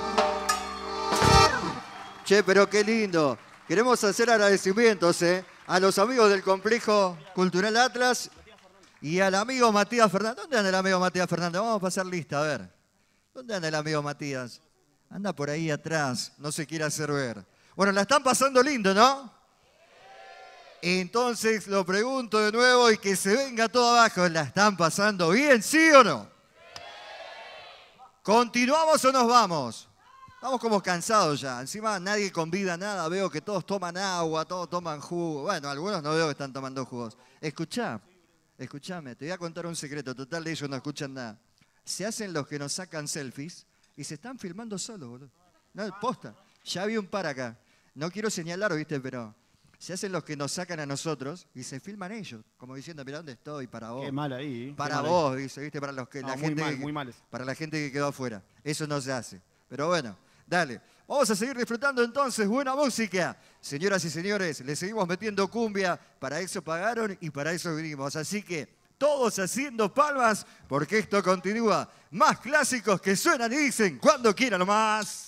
Che, pero qué lindo. Queremos hacer agradecimientos a los amigos del Complejo Cultural Atlas y al amigo Matías Fernández. ¿Dónde anda el amigo Matías Fernández? Vamos a pasar lista, a ver. ¿Dónde anda el amigo Matías? Anda por ahí atrás, no se quiere hacer ver. Bueno, la están pasando lindo, ¿no? Entonces lo pregunto de nuevo y que se venga todo abajo. ¿La están pasando bien, sí o no? ¿Continuamos o nos vamos? Estamos como cansados ya. Encima nadie convida nada. Veo que todos toman agua, todos toman jugo. Bueno, algunos no veo que están tomando jugos. Escuchame, te voy a contar un secreto. Total, de ellos no escuchan nada. Se hacen los que nos sacan selfies y se están filmando solos, boludo. No, posta. Ya vi un par acá. No quiero señalar, ¿viste? Pero se hacen los que nos sacan a nosotros y se filman ellos. Como diciendo, mira dónde estoy, para vos. Qué mal ahí. Para vos, dice, ¿viste? Para los que la gente muy mal. para la gente que quedó afuera. Eso no se hace. Pero bueno, dale. Vamos a seguir disfrutando entonces buena música. Señoras y señores, le seguimos metiendo cumbia. Para eso pagaron y para eso vinimos. Así que todos haciendo palmas porque esto continúa. Más clásicos que suenan y dicen cuando quieran nomás.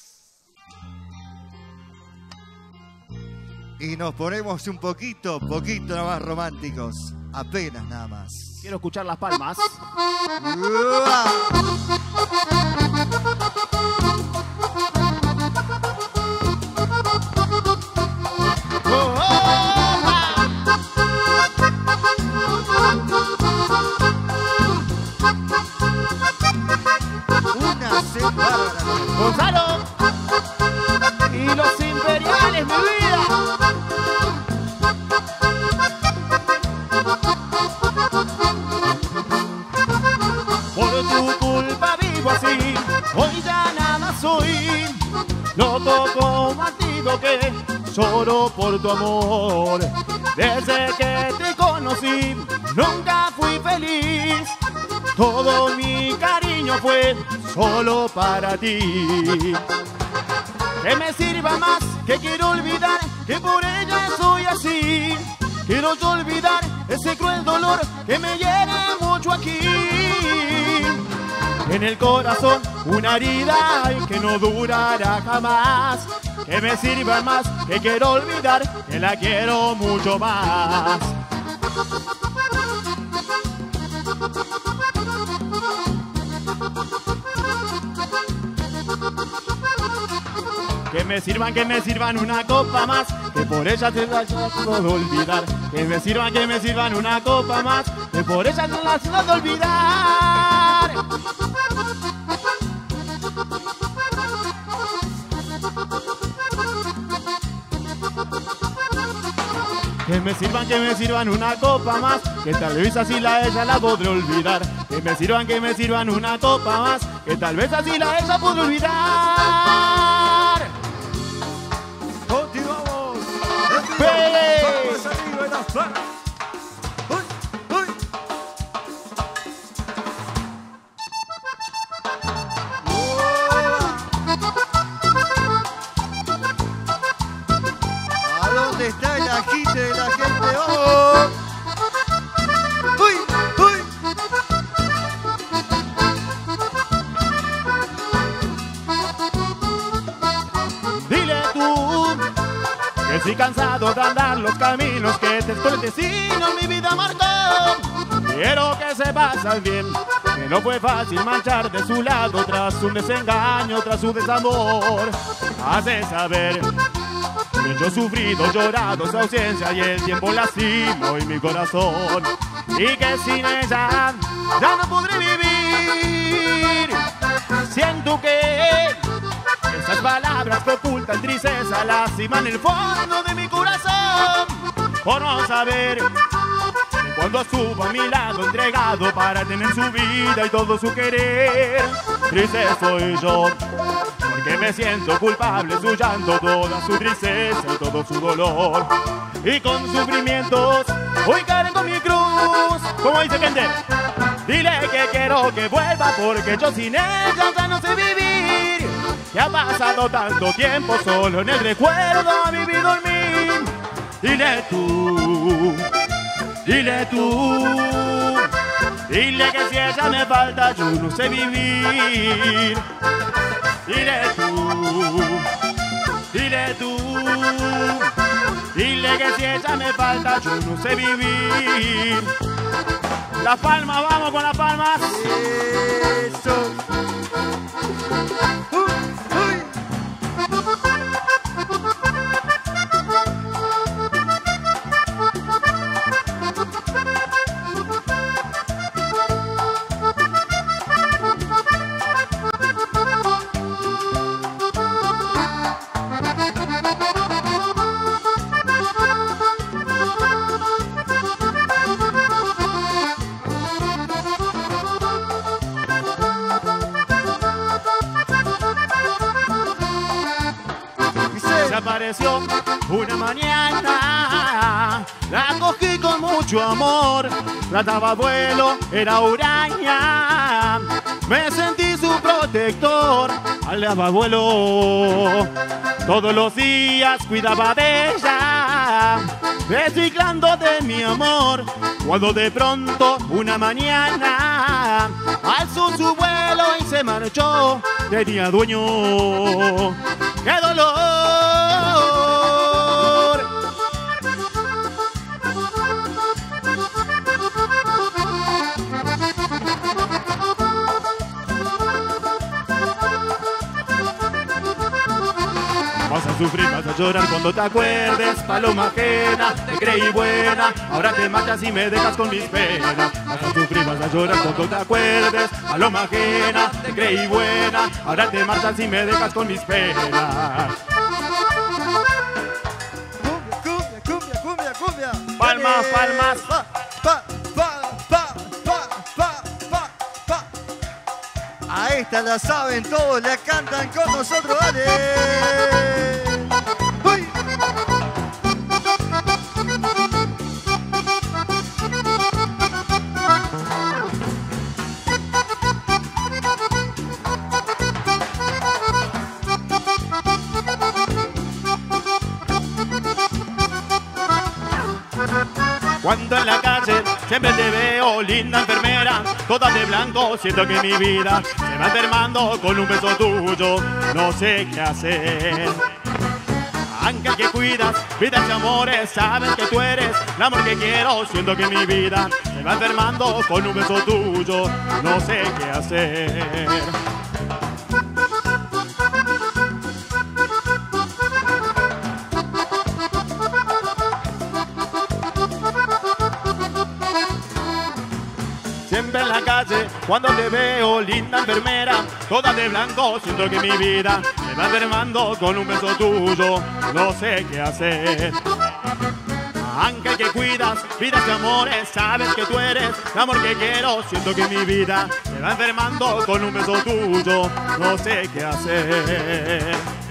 Y nos ponemos un poquito nomás románticos. Apenas nada más. Quiero escuchar las palmas. Una semana. Gonzalo y los Imperiales, mi vida. Por tu culpa vivo así, hoy ya nada soy. Noto como antido que lloro por tu amor. Desde que te conocí, nunca fui feliz. Todo mi cariño fue solo para ti. Que me sirva más, que quiero olvidar, que por ella soy así. Quiero yo olvidar ese cruel dolor que me hiere mucho aquí. en el corazón una herida y que no durará jamás. Que me sirva más, que quiero olvidar, que la quiero mucho más. Que me sirvan una copa más, que por ella te la puedo olvidar. Que me sirvan una copa más, que por ella te la puedo olvidar. Que me sirvan una copa más, que tal vez así ella la podré olvidar. Que me sirvan una copa más, que tal vez así ella podré olvidar. Continuamos. ¡Pérez! Vamos arriba en la sala. ¡Uy! ¡Uy! ¿A dónde está el agite de la gente? ¡Vamos! ¡Uy! ¡Uy! Dile tú que estoy cansado de andar los caminos que el destino mi vida marcó. Quiero que sepas bien que no fue fácil marchar de su lado tras un desengaño, tras su desamor. Hace saber que yo he sufrido, llorado su ausencia y el tiempo lastimó en mi corazón. Y que sin ella ya no podré vivir. Siento que esas palabras que ocultan tristeza lastiman el fondo de mi corazón. Por no saber que cuando estuvo a mi lado entregado para tener su vida y todo su querer, triste soy yo, porque me siento culpable, su llanto, toda su tristeza y todo su dolor. Y con sufrimientos hoy cargo mi cruz, como dice Kender. Dile que quiero que vuelva porque yo sin ella ya no sé vivir. Que ha pasado tanto tiempo solo en el recuerdo a vivir y dormir. Dile tú, dile tú, dile que si ella me falta yo no sé vivir. Dile tú, dile tú, dile que si ella me falta yo no sé vivir. Las palmas, vamos con las palmas. Eso. Uy, uy. Apareció una mañana, la cogí con mucho amor, trataba vuelo, era huraña, me sentí su protector, alaba vuelo, todos los días cuidaba de ella, reciclando de mi amor, cuando de pronto una mañana alzó su vuelo y se marchó, tenía dueño, ¡qué dolor! Vas a sufrir, vas a llorar cuando te acuerdes, paloma ajena, te creí buena, ahora te marchas y me dejas con mis penas. Vas a sufrir, vas a llorar cuando te acuerdes, paloma ajena, te creí buena, ahora te marchas y me dejas con mis penas. Cumbia, cumbia, cumbia, cumbia. Palmas, palmas. Pa, pa, pa, pa, pa, pa, pa, pa. A esta la saben todos, la cantan con nosotros, dale. ¡Uy! Cuando en la calle siempre te veo veo, linda enfermera, toda de blanco, siento que mi vida se va enfermando con un beso tuyo, no sé qué hacer. Ángel que cuidas, vidas y amores, sabes que tú eres el amor que quiero, siento que mi vida se va enfermando con un beso tuyo, no sé qué hacer. Siempre en la calle, cuando te veo, linda enfermera, toda de blanco, siento que mi vida se va enfermando con un beso tuyo, no sé qué hacer. Ángel que cuidas, vidas y amores, sabes que tú eres el amor que quiero, siento que mi vida se va enfermando con un beso tuyo, no sé qué hacer.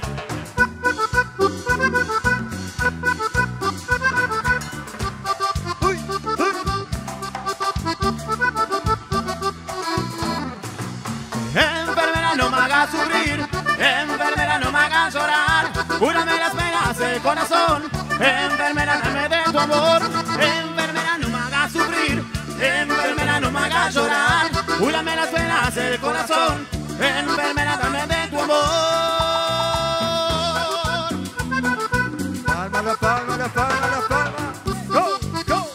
Enfermera, no me hagas sufrir, enfermera, no me hagas llorar, cúrame las penas del corazón, enfermera, dame de tu amor, enfermera, no me hagas sufrir, enfermera, no me hagas llorar, cúrame las penas del corazón, enfermera, dame de tu amor. Palma, la palma, la palma, la palma. Go, go.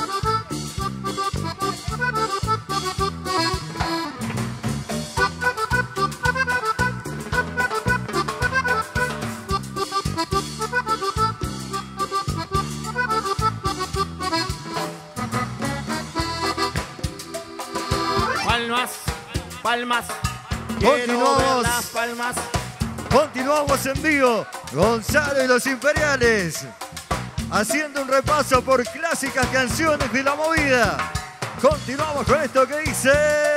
Palmas, palmas, quiero ver las palmas. Continuamos en vivo, Gonzalo y los Imperiales, haciendo un repaso por clásicas canciones de la movida. Continuamos con esto que dice...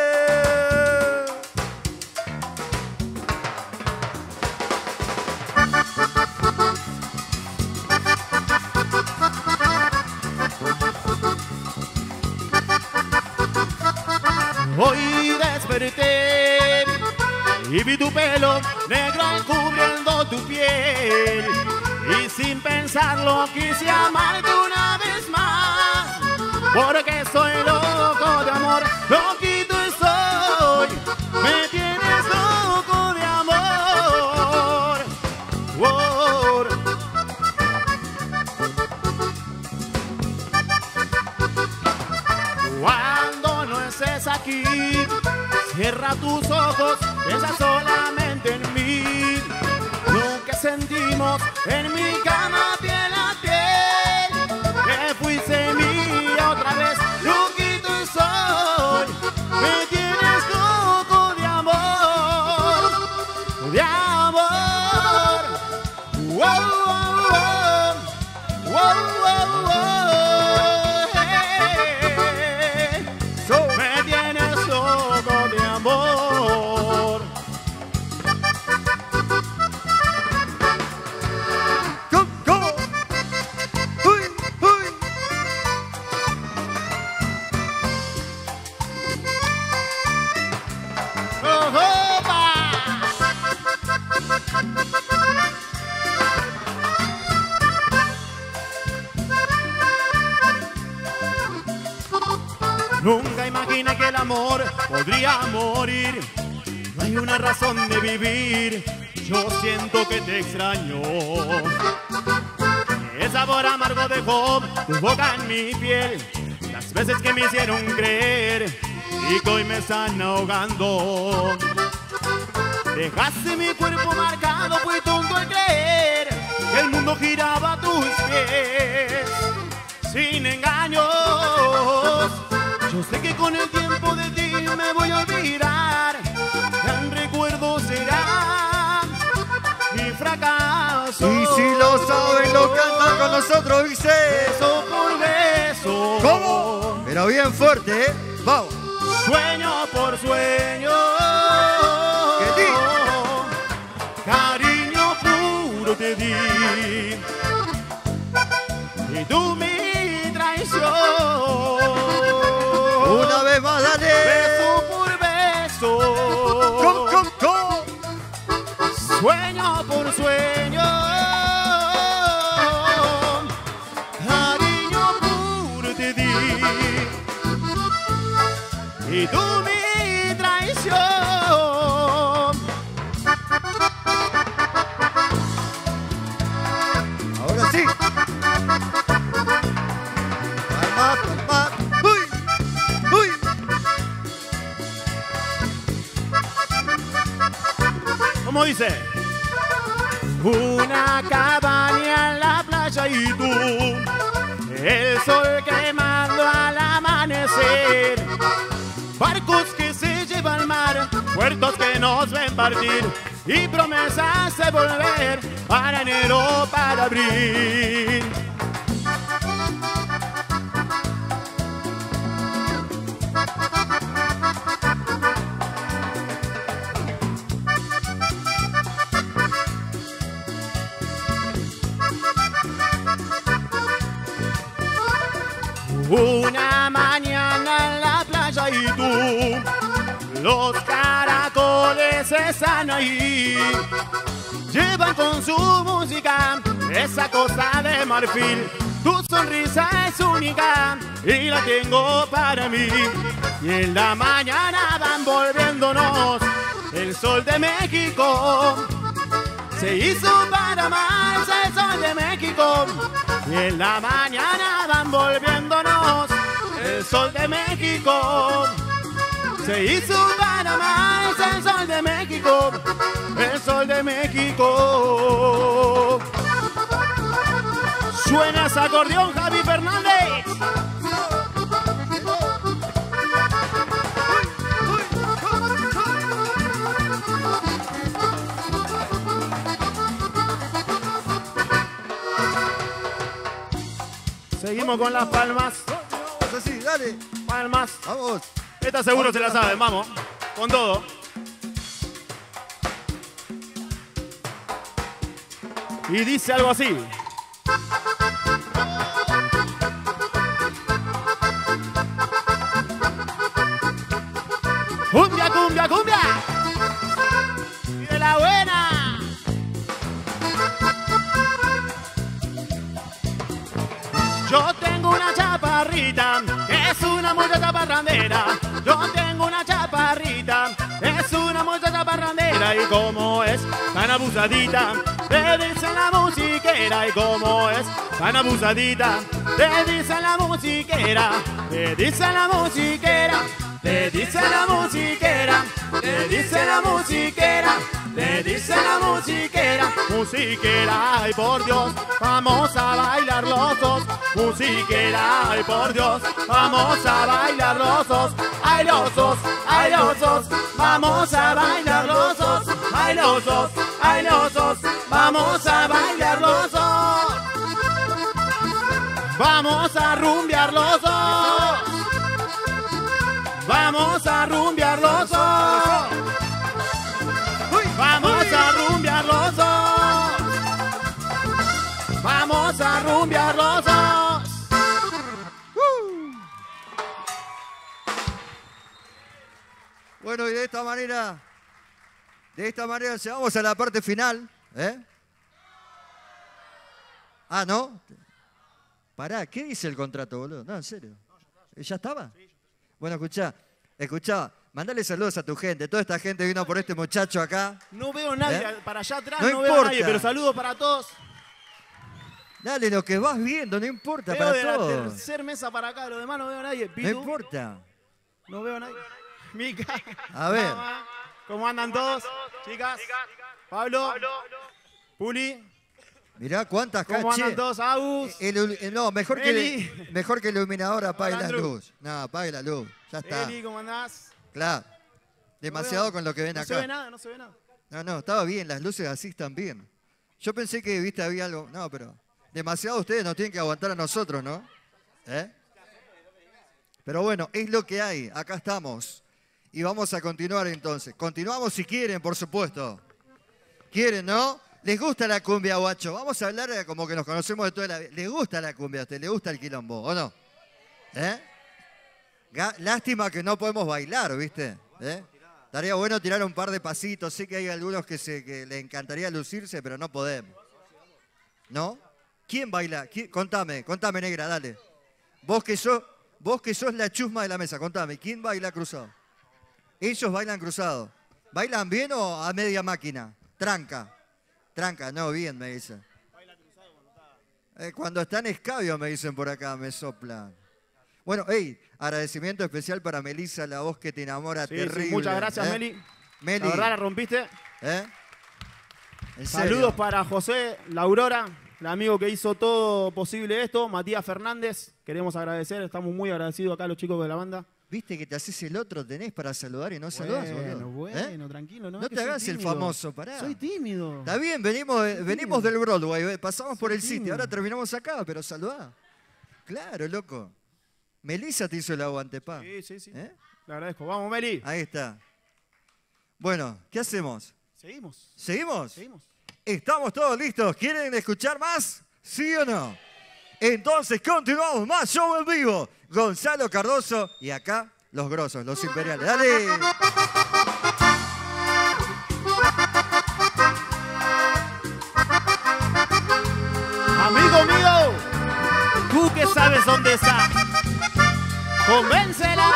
Hoy desperté y vi tu pelo negro cubriendo tu piel, y sin pensarlo quise amarte una vez más, porque soy loco de amor, loquito estoy, me tienes loco de amor. Oh. Cuando no estés aquí, cierra tus ojos, piensa solamente en mí. Lo que sentimos en mi cama piel a piel, que fuiste mía otra vez, loquito soy, me tienes loco de amor, de amor. Wow, wow, wow, wow, wow. Me tienes loco de amor. Go, go. Uy, uy. Nunca imaginé que el amor podría morir. No hay una razón de vivir. Yo siento que te extraño. El sabor amargo dejó tu boca en mi piel. Las veces que me hicieron creer y que hoy me están ahogando. Dejaste mi cuerpo marcado, fui tonto al creer que el mundo giraba a tus pies. Sin engaños, yo sé que con el tiempo de ti me voy a olvidar. Gran recuerdo será mi fracaso. Y si lo saben, lo cantan con nosotros, dice... Beso por beso. ¿Cómo? Pero bien fuerte, ¿eh? Vamos. Sueño por sueño. ¿Qué di? Cariño puro te di. Y tú mi traición. Una vez más, dale. Beso por beso. Go. Sueño por sueño. Cariño puro te di. y tú mi traición. Ahora sí. Palma, palma. Uy, uy. ¿Cómo dice? Una cabaña en la playa y tú, el sol quemando al amanecer, barcos que se llevan al mar, puertos que nos ven partir y promesas de volver para enero, para abril. Una mañana en la playa y tú, los caracoles están ahí, llevan con su música esa cosa de marfil. Tu sonrisa es única y la tengo para mí. Y en la mañana van volviéndonos el sol de México. Se hizo para amarse el sol de México. Y en la mañana van volviéndonos el sol de México. Se hizo para amarse el sol de México. El sol de México. Suena ese acordeón, Javi Fernández. Seguimos con las palmas. Vamos así, dale. Palmas. Vamos. Esta seguro se la saben, vamos. Con todo. Y dice algo así. Cumbia, cumbia, cumbia. Y de la buena. Yo tengo una chaparrita, que es una muchacha parrandera. Yo tengo una chaparrita, es una muchacha parrandera. Y como es tan abusadita, le dicen la musiquera. Y como es tan abusadita, le dicen la musiquera. Le dicen la musiquera. Le dice la musiquera, le dice la musiquera, le dice la musiquera. Musiquera, ay por Dios, vamos a bailar los dos. Musiquera, ay por Dios, vamos a bailar los dos. Ay los dos, ay los dos, vamos a bailar los dos. Ay los dos, ay los dos, vamos a bailar los dos. Vamos a rumbear los dos. Vamos a rumbear los dos. Vamos a rumbear los dos. Vamos a rumbear los dos. Bueno, y de esta manera llegamos a la parte final. Ah, ¿no? Pará, ¿qué dice el contrato, boludo? No, en serio. ¿Ya estaba? Bueno, escuchá, mandale saludos a tu gente. Toda esta gente vino por este muchacho acá. No veo nadie, para allá atrás no veo a nadie, pero saludos para todos. Dale, lo que vas viendo, no importa, Veo para de todos. la tercera mesa para acá, los demás no veo a nadie. No Pitu, importa. no veo a nadie. Mica. A ver. Mamá, ¿cómo andan todos? Chicas. Pablo. Puli. Mirá cuántas ¿Cómo andan caché. todos? Agus. No, mejor Eli. que el iluminador apague la Andrew. luz. No, apague la luz. Ya está. Eli, ¿cómo andás? Claro. Demasiado veo. con lo que ven No acá. se ve nada, no se ve nada. No, estaba bien, las luces así están bien. Yo pensé que, viste, había algo. No, pero demasiado ustedes nos tienen que aguantar a nosotros, ¿no? Pero bueno, es lo que hay. Acá estamos. Y vamos a continuar entonces. Continuamos si quieren, por supuesto. ¿Quieren, no? ¿Les gusta la cumbia, guacho? Vamos a hablar como que nos conocemos de toda la vida. ¿Les gusta la cumbia a usted? ¿Les gusta el quilombo o no? Lástima que no podemos bailar, ¿viste? Estaría bueno tirar un par de pasitos. Sé que hay algunos que le encantaría lucirse, pero no podemos. ¿No? ¿Quién baila? Contame, negra, dale. Vos que sos vos que sos la chusma de la mesa, contame, ¿quién baila cruzado? Ellos bailan cruzado. ¿Bailan bien o a media máquina? Tranca. Tranca, no, bien, me dicen. Cuando están escabio, me dicen por acá, me soplan. Bueno, hey, agradecimiento especial para Melissa, la voz que te enamora, Sí, terrible. sí, muchas gracias, Meli. Meli. La verdad la rompiste. ¿En serio? Saludos para José, la Aurora, el amigo que hizo todo posible esto, Matías Fernández. Queremos agradecer, estamos muy agradecidos acá los chicos de la banda. Viste que te haces el otro, tenés para saludar y no saludás, boludo. Bueno, tranquilo, ¿no? No Que te soy hagas el tímido. famoso, pará. Soy tímido. Está bien, venimos del Broadway, pasamos por el sitio, tímido. ahora terminamos acá, pero saludá. Claro, loco. Melissa te hizo el aguante, pa. Sí. Le agradezco. Vamos, Meli. Ahí está. Bueno, ¿qué hacemos? Seguimos. ¿Seguimos? Seguimos. ¿Estamos todos listos? ¿Quieren escuchar más? ¿Sí o no? Entonces continuamos, más show en vivo. Gonzalo Cardoso y acá los grosos, los imperiales. ¡Dale! Amigo mío, tú que sabes dónde está, convéncela.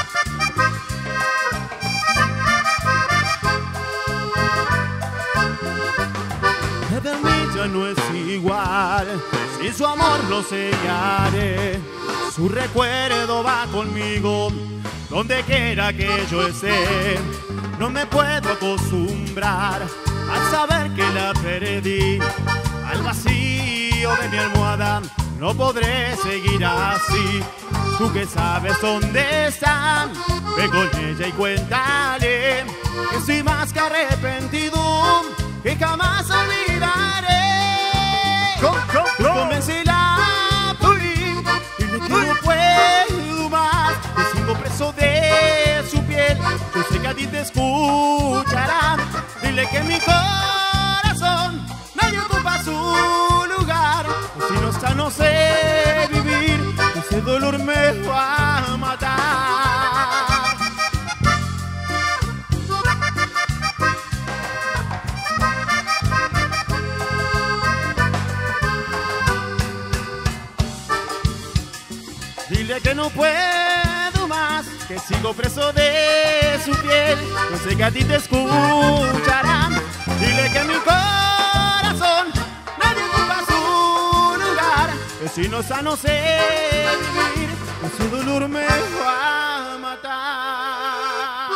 De mí ya no es igual, si su amor lo sellaré. Su recuerdo va conmigo, donde quiera que yo esté. No me puedo acostumbrar al saber que la perdí. Al vacío de mi almohada no podré seguir así. Tú que sabes dónde está, ve con ella y cuéntale que estoy más que arrepentido, que jamás olvidaré. Convéncela por mí, dile que no puedo más, que sigo preso de su piel. Yo sé que a ti te escuchará. Dile que mi corazón nadie ocupa su lugar. O si no está, no sé vivir, ese dolor me va a matar. Dile que no puedo más, que sigo preso de su piel. Yo sé que a ti te escucharán. Dile que mi corazón nadie ocupa su lugar, que si no está, no sé vivir, ese dolor me va a matar.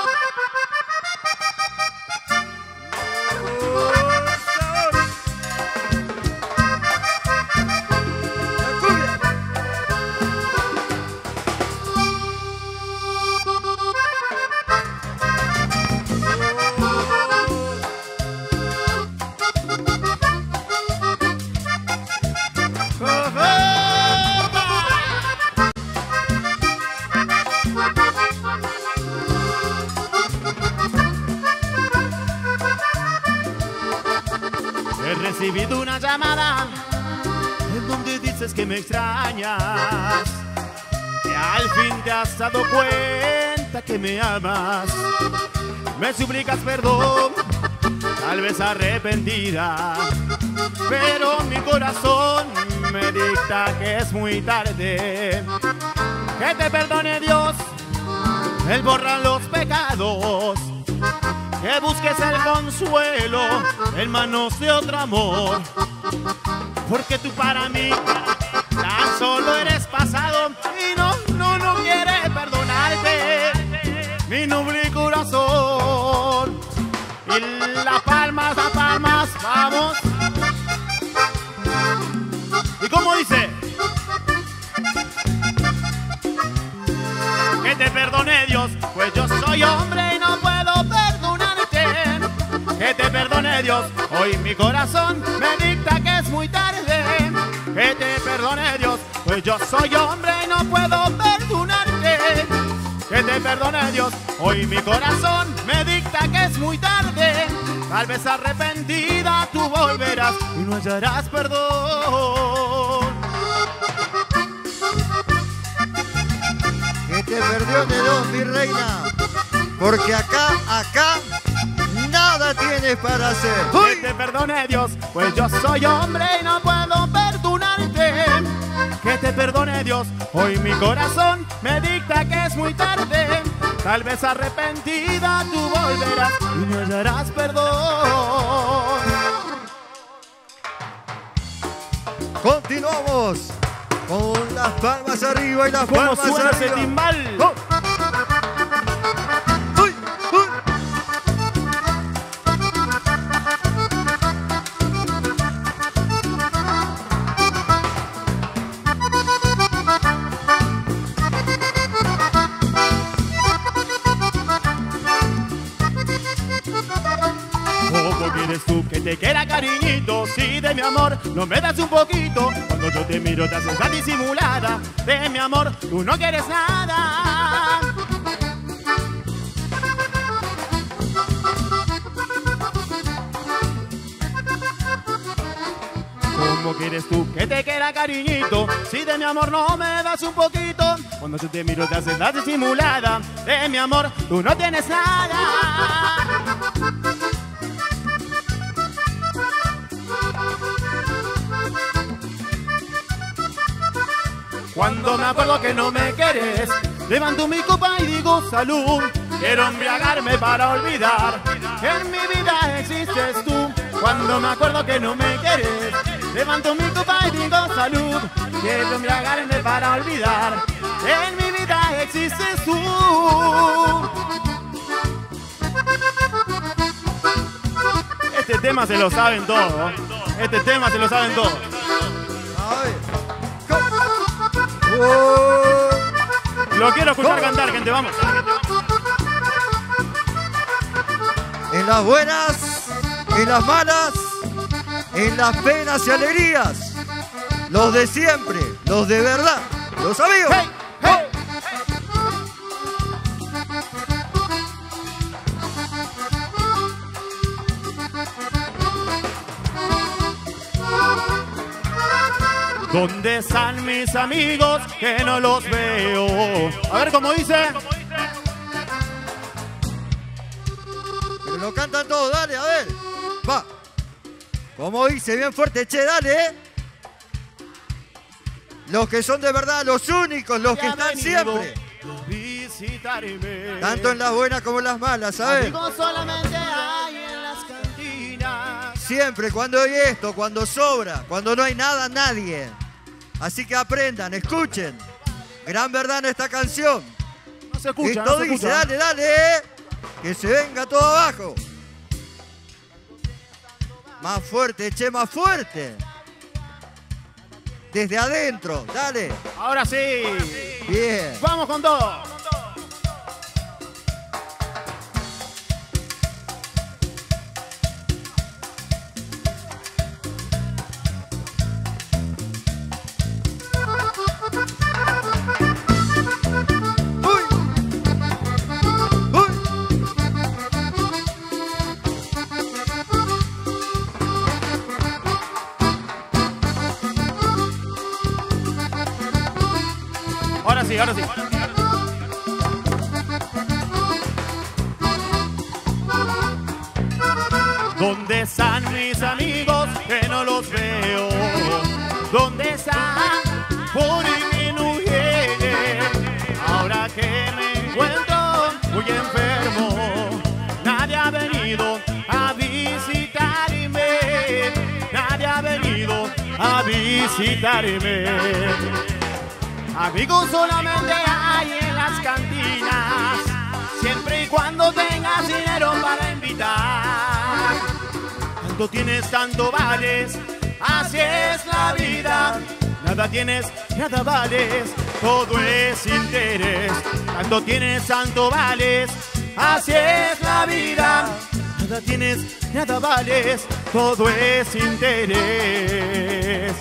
He recibido una llamada en donde dices que me extrañas, que al fin te has dado cuenta que me amas. Me suplicas perdón, tal vez arrepentida, pero mi corazón me dicta que es muy tarde. Que te perdone Dios, Él borra los pecados. Que busques el consuelo en manos de otro amor, porque tú para mí tan solo eres pasado y no quiere perdonarte mi noble corazón. Y las palmas a palmas vamos. ¿Y cómo dice? Que te perdone Dios, pues yo soy hombre y no puedo perdonarte. Que te perdone Dios, hoy mi corazón me dicta que es muy tarde. Que te perdone Dios, pues yo soy hombre y no puedo perdonarte. Que te perdone Dios, hoy mi corazón me dicta que es muy tarde. Tal vez arrepentida tú volverás y no hallarás perdón. Que te perdone Dios, mi reina, porque acá nada tienes para hacer. Que te perdone Dios, pues yo soy hombre y no puedo perdonarte. que te perdone Dios. Hoy mi corazón me dicta que es muy tarde. Tal vez arrepentida tú volverás y me hallarás perdón. Continuamos con las palmas arriba y las ¿Cómo palmas suena arriba. ese timbal? ¡Oh! ¡Uy! ¡Uy! ¿Cómo quieres tú que te quiera cariñito? Si de mi amor no me das un poquito. Cuando yo te miro te haces la disimulada. De mi amor tú no quieres nada. ¿Cómo quieres tú que te quiera cariñito? Si de mi amor no me das un poquito. Cuando yo te miro te haces la disimulada. De mi amor tú no tienes nada. Cuando me acuerdo que no me quieres, levanto mi copa y digo salud. Quiero embriagarme para olvidar que en mi vida existes tú. Cuando me acuerdo que no me quieres, levanto mi copa y digo salud. Quiero embriagarme para olvidar que en mi vida existes tú. Este tema se lo saben todos. Este tema se lo saben todos. Ay. Oh. Lo quiero escuchar cantar, gente, vamos. En las buenas, en las malas, en las penas y alegrías. Los de siempre, los de verdad, los amigos. ¡Hey! ¡Hey! ¿Dónde están mis amigos que no los veo? A ver cómo dice. Pero lo cantan todos, dale, a ver. Va. Como dice, bien fuerte, che, dale. Los que son de verdad, los únicos, los que están siempre. Visitarme. Tanto en las buenas como en las malas, ¿sabes? Amigos solamente hay en las cantinas. Siempre, cuando hay esto, cuando sobra, cuando no hay nada, nadie. Así que aprendan, escuchen. Gran verdad en esta canción. No se escucha, Esto no se dice, escucha. dale, dale, que se venga todo abajo. Más fuerte, che, más fuerte. Desde adentro, dale. Ahora sí. Bien. Vamos con todo. ¡Uy! ¡Uy! Ahora sí, ahora sí. ¿Dónde están mis amigos que no los veo? ¿Dónde están? ¿Por qué no vienen? Ahora que me encuentro muy enfermo, nadie ha venido a visitarme. Nadie ha venido a visitarme. Amigos solamente hay en las cantinas, siempre y cuando tengas dinero para invitar. Tanto tienes, tanto vales, así es la vida. Nada tienes, nada vales, todo es interés. Tanto tienes, tanto vales, así es la vida. Nada tienes, nada vales, todo es interés.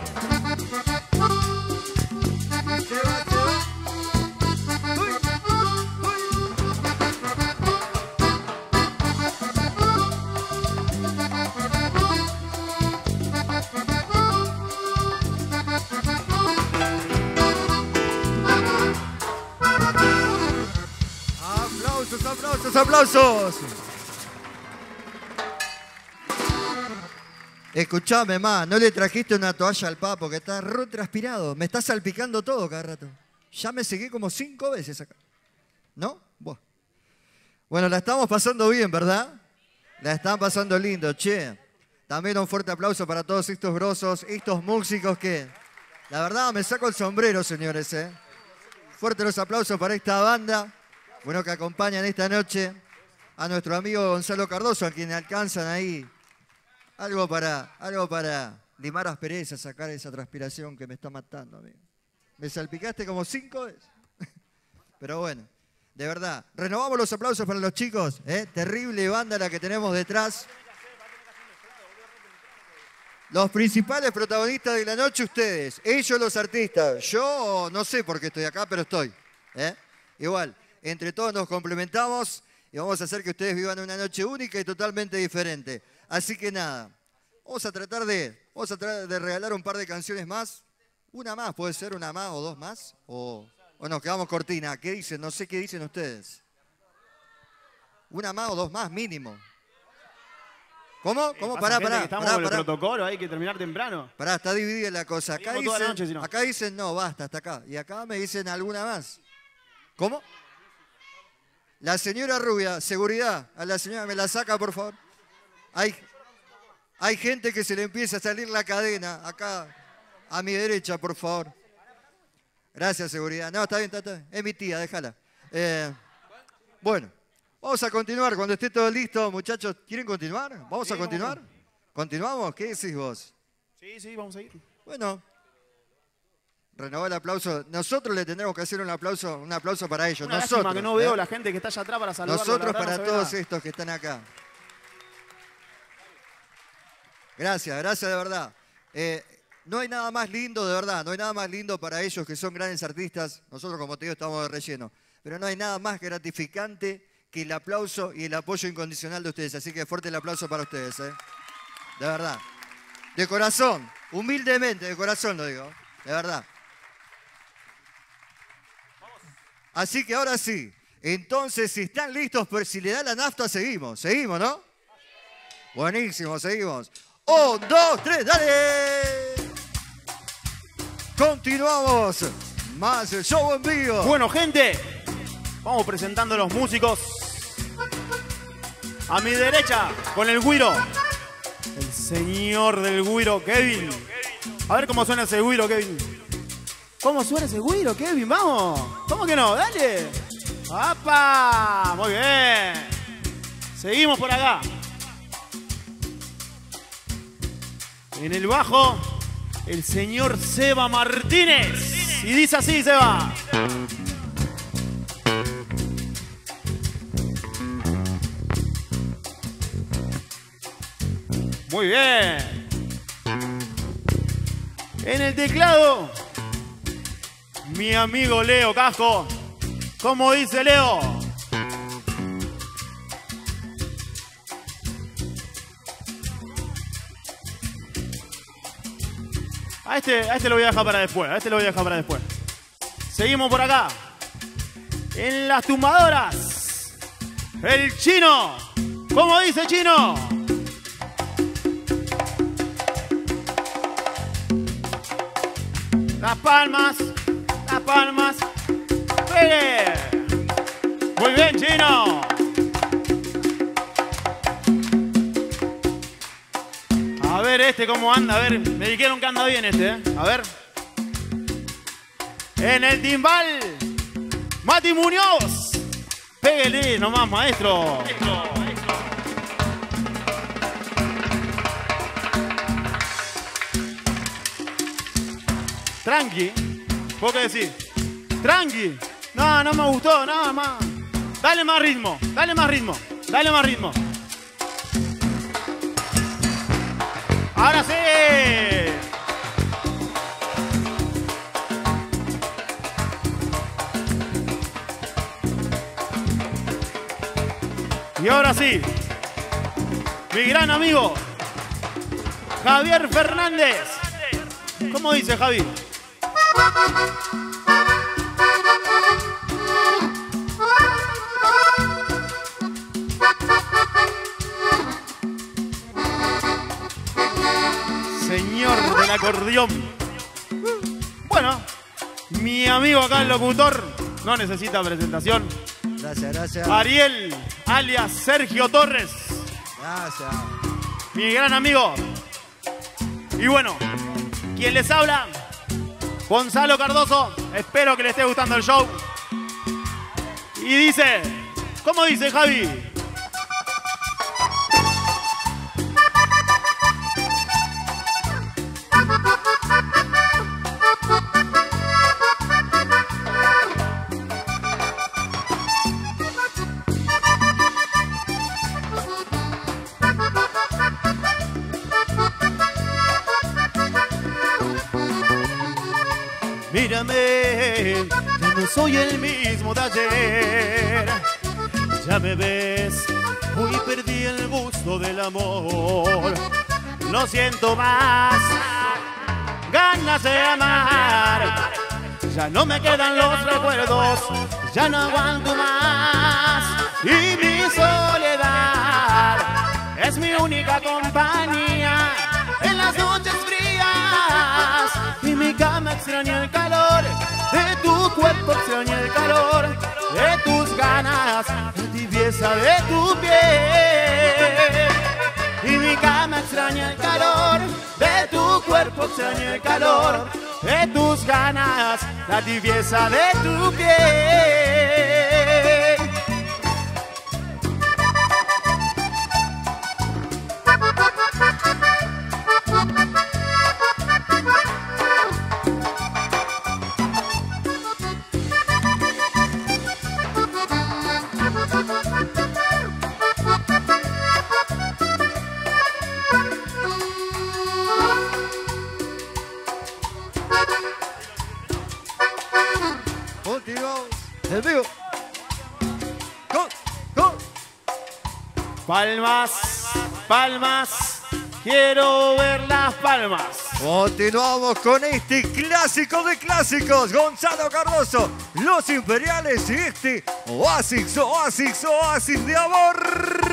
Aplausos, aplausos, aplausos. Escuchame, ma, ¿no le trajiste una toalla al papo que está re transpirado? Me está salpicando todo cada rato. Ya me seguí como 5 veces acá. ¿No? Buah. Bueno, la estamos pasando bien, ¿verdad? La están pasando lindo, che. También un fuerte aplauso para todos estos grosos, estos músicos que... La verdad, me saco el sombrero, señores, ¿eh? Fuertes los aplausos para esta banda. Bueno, que acompañan esta noche a nuestro amigo Gonzalo Cardoso, a quien alcanzan ahí algo para limar asperezas, sacar esa transpiración que me está matando, amigo. Me salpicaste como 5 veces. Pero bueno, de verdad, renovamos los aplausos para los chicos, ¿eh? Terrible banda la que tenemos detrás. Los principales protagonistas de la noche, ustedes. Ellos los artistas. Yo no sé por qué estoy acá, pero estoy, ¿eh? Igual, entre todos nos complementamos y vamos a hacer que ustedes vivan una noche única y totalmente diferente. Así que nada, vamos a tratar de regalar un par de canciones más. Una más, puede ser una más o 2 más. O nos quedamos cortina. ¿Qué dicen? No sé qué dicen ustedes. Una más o 2 más, mínimo. ¿Cómo? Pará. Estamos con el protocolo, hay que terminar temprano. Pará, está dividida la cosa. Noche, acá dicen no, basta, hasta acá. Y acá me dicen alguna más. ¿Cómo? La señora rubia, seguridad. A la señora me la saca, por favor. Hay gente que se le empieza a salir la cadena. Acá, a mi derecha, por favor. Gracias, seguridad. No, está bien. Es mi tía, déjala. Bueno, vamos a continuar. Cuando esté todo listo, muchachos, ¿quieren continuar? ¿Vamos a continuar? Vamos. ¿Continuamos? ¿Qué decís vos? Sí, vamos a ir. Bueno, renovó el aplauso. Nosotros le tendremos que hacer un aplauso para ellos. Una lástima que no veo la gente que está allá atrás para saludarlos. Nosotros para todos estos que están acá. Gracias de verdad. No hay nada más lindo, de verdad, no hay nada más lindo para ellos que son grandes artistas. Nosotros, como te digo, estamos de relleno. Pero no hay nada más gratificante que el aplauso y el apoyo incondicional de ustedes. Así que fuerte el aplauso para ustedes, ¿eh? De verdad. De corazón, humildemente, de corazón lo digo, de verdad. Así que ahora sí, entonces si están listos, pues si le da la nafta, seguimos, ¿no? Buenísimo, seguimos. 1, 2, 3, ¡dale! Continuamos. Más el show en vivo. Bueno, gente, vamos presentando a los músicos. A mi derecha, con el güiro, el señor del güiro, Kevin. A ver cómo suena ese güiro, Kevin. ¿Cómo suena ese güiro, Kevin? ¡Vamos! ¿Cómo que no? ¡Dale! ¡Apa! Muy bien. Seguimos por acá. En el bajo, el señor Seba Martínez. Y dice así, Seba. Muy bien. En el teclado, mi amigo Leo Casco. ¿Cómo dice Leo? A este lo voy a dejar para después, Seguimos por acá. En las tumbadoras, el Chino. ¿Cómo dice Chino? Las palmas. ¡Pegue! Muy bien, Chino. A ver este cómo anda, a ver, me dijeron que anda bien este, ¿eh? A ver. En el timbal, Mati Muñoz. Péguele nomás, maestro. Tranqui. ¿Vos qué decís? Tranqui. No, no me gustó, nada más. Dale más ritmo. Ahora sí. Y ahora sí, mi gran amigo Javier Fernández. ¿Cómo dice Javi? acordeón. Bueno, mi amigo acá, el locutor, no necesita presentación. Gracias, gracias. Ariel, alias Sergio Torres. Gracias. Mi gran amigo. Y bueno, quien les habla, Gonzalo Cardoso. Espero que les esté gustando el show. Y dice, ¿cómo dice, Javi? Mírame, ya no soy el mismo de ayer. Ya me ves, hoy perdí el gusto del amor. No siento más ganas de amar. Ya no me quedan los recuerdos, ya no aguanto más. Y mi soledad es mi única compañía en las noches frías. Y mi cama extraña el calor de tu cuerpo, extraña el calor de tus ganas, la tibieza de tu piel. Y mi cama extraña el calor de tu cuerpo, extraña el calor de tus ganas, la tibieza de tu piel. En vivo. Go, go. Palmas, palmas, quiero ver las palmas. Continuamos con este clásico de clásicos. Gonzalo Cardoso, Los Imperiales y este Oasis, Oasis, Oasis de amor.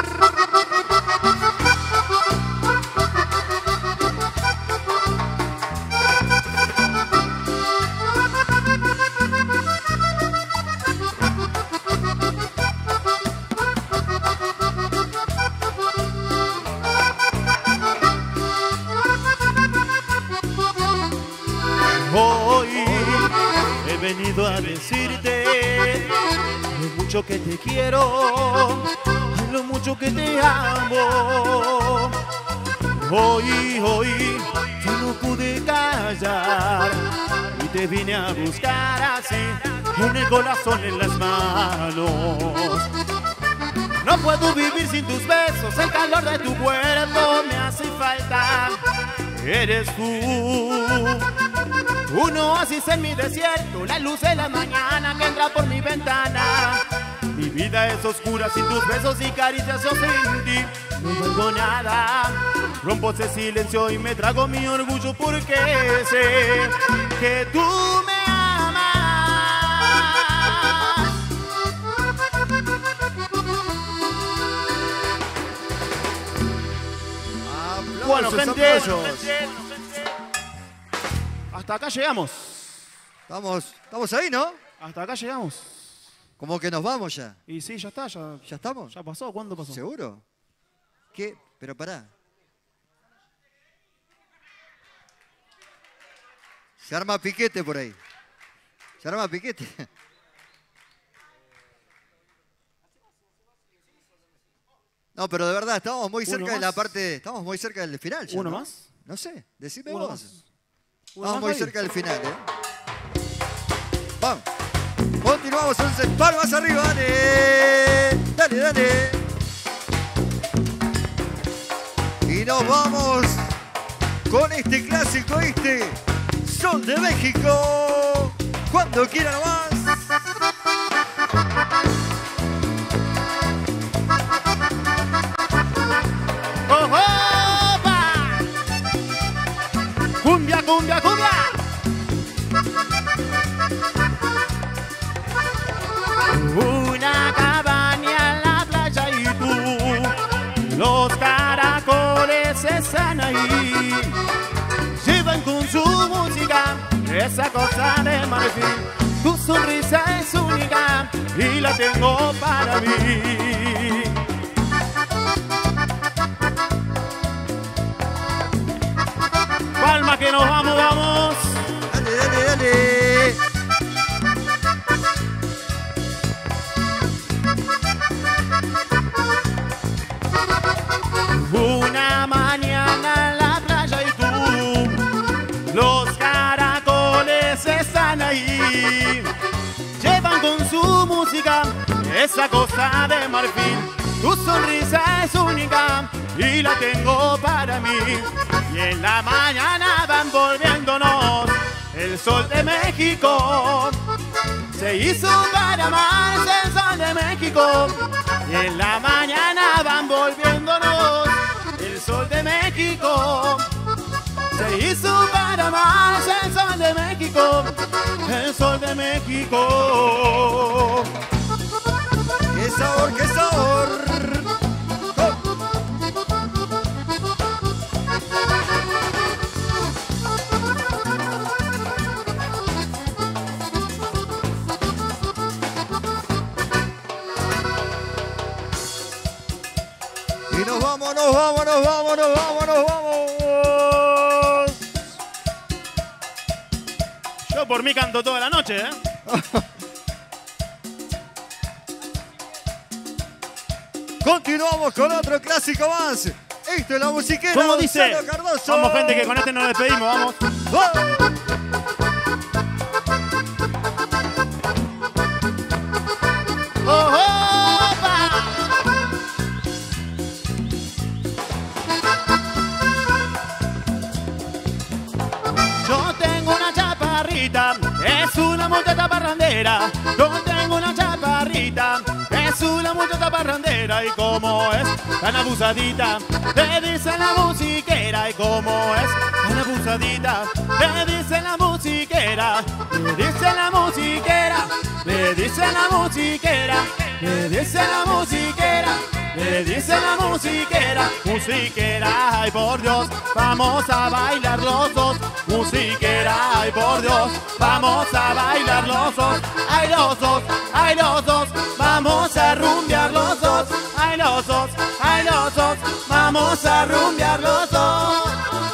Hoy he venido a decirte lo mucho que te quiero, lo mucho que te amo. Hoy yo no pude callar y te vine a buscar así, con el corazón en las manos. No puedo vivir sin tus besos, el calor de tu cuerpo me hace falta. Eres tú, un oasis en mi desierto, la luz de la mañana que entra por mi ventana. Mi vida es oscura sin tus besos y caricias, yo sin ti no valgo nada. Rompo ese silencio y me trago mi orgullo porque sé que tú me amas. Bueno, gente, hasta acá llegamos. Estamos ahí, ¿no? Hasta acá llegamos. Como que nos vamos ya. Y sí, ya está, ya estamos. ¿Ya pasó? ¿Cuándo pasó? ¿Seguro? ¿Qué? Pero pará. Se arma piquete por ahí. Se arma piquete. No, pero de verdad, estamos muy cerca de la parte... Estamos muy cerca del final ya, ¿Uno ¿no? más? No sé, decime ¿Uno vos. más? Estamos muy cerca del final, ¿eh? Vamos. Continuamos, 11 palmas arriba, dale. Dale, dale. Y nos vamos con este clásico, este Sol de México. Cuando quieran más. ¡Cumbia, cumbia, cumbia! Una cabaña en la playa y tú, los caracoles están ahí. Lleva esa cosa de marfil. Tu sonrisa es única y la tengo para mí. Palma que nos vamos, vamos. Dale, dale, dale. Una mañana en la playa y tú, los caracoles están ahí. Llevan con su música esa cosa de marfil. Tu sonrisa es única y la tengo para mí. Y en la mañana van volviéndonos el sol de México. Se hizo para amarse el sol de México. Y en la mañana van volviéndonos el sol de México. Se hizo para amarse el sol de México. El sol de México. ¡Qué sabor, qué sabor! Y nos vamos, nos vamos, nos vamos, nos vamos, nos vamos. Yo por mí canto toda la noche, ¿eh? Continuamos con otro clásico más. Esto es la musiquera. ¿Cómo dice? Gonzalo Cardoso. Vamos, gente, que con este nos despedimos, vamos. ¡Oh, opa! Yo tengo una chaparrita, es una muchacha parrandera. Yo tengo una chaparrita, es una muchacha parrandera. Y como es tan abusadita, le dicen la musiquera. Y como es tan abusadita, le dicen la musiquera. Le dicen la musiquera, le dicen la musiquera, le dicen la musiquera. Le dice la musiquera, musiquera, ay por Dios, vamos a bailar los dos. Musiquera, ay por Dios, vamos a bailar los dos. Ay los dos, ay los dos, vamos a rumbear los dos. Ay los dos, ay los dos, vamos a rumbear los dos.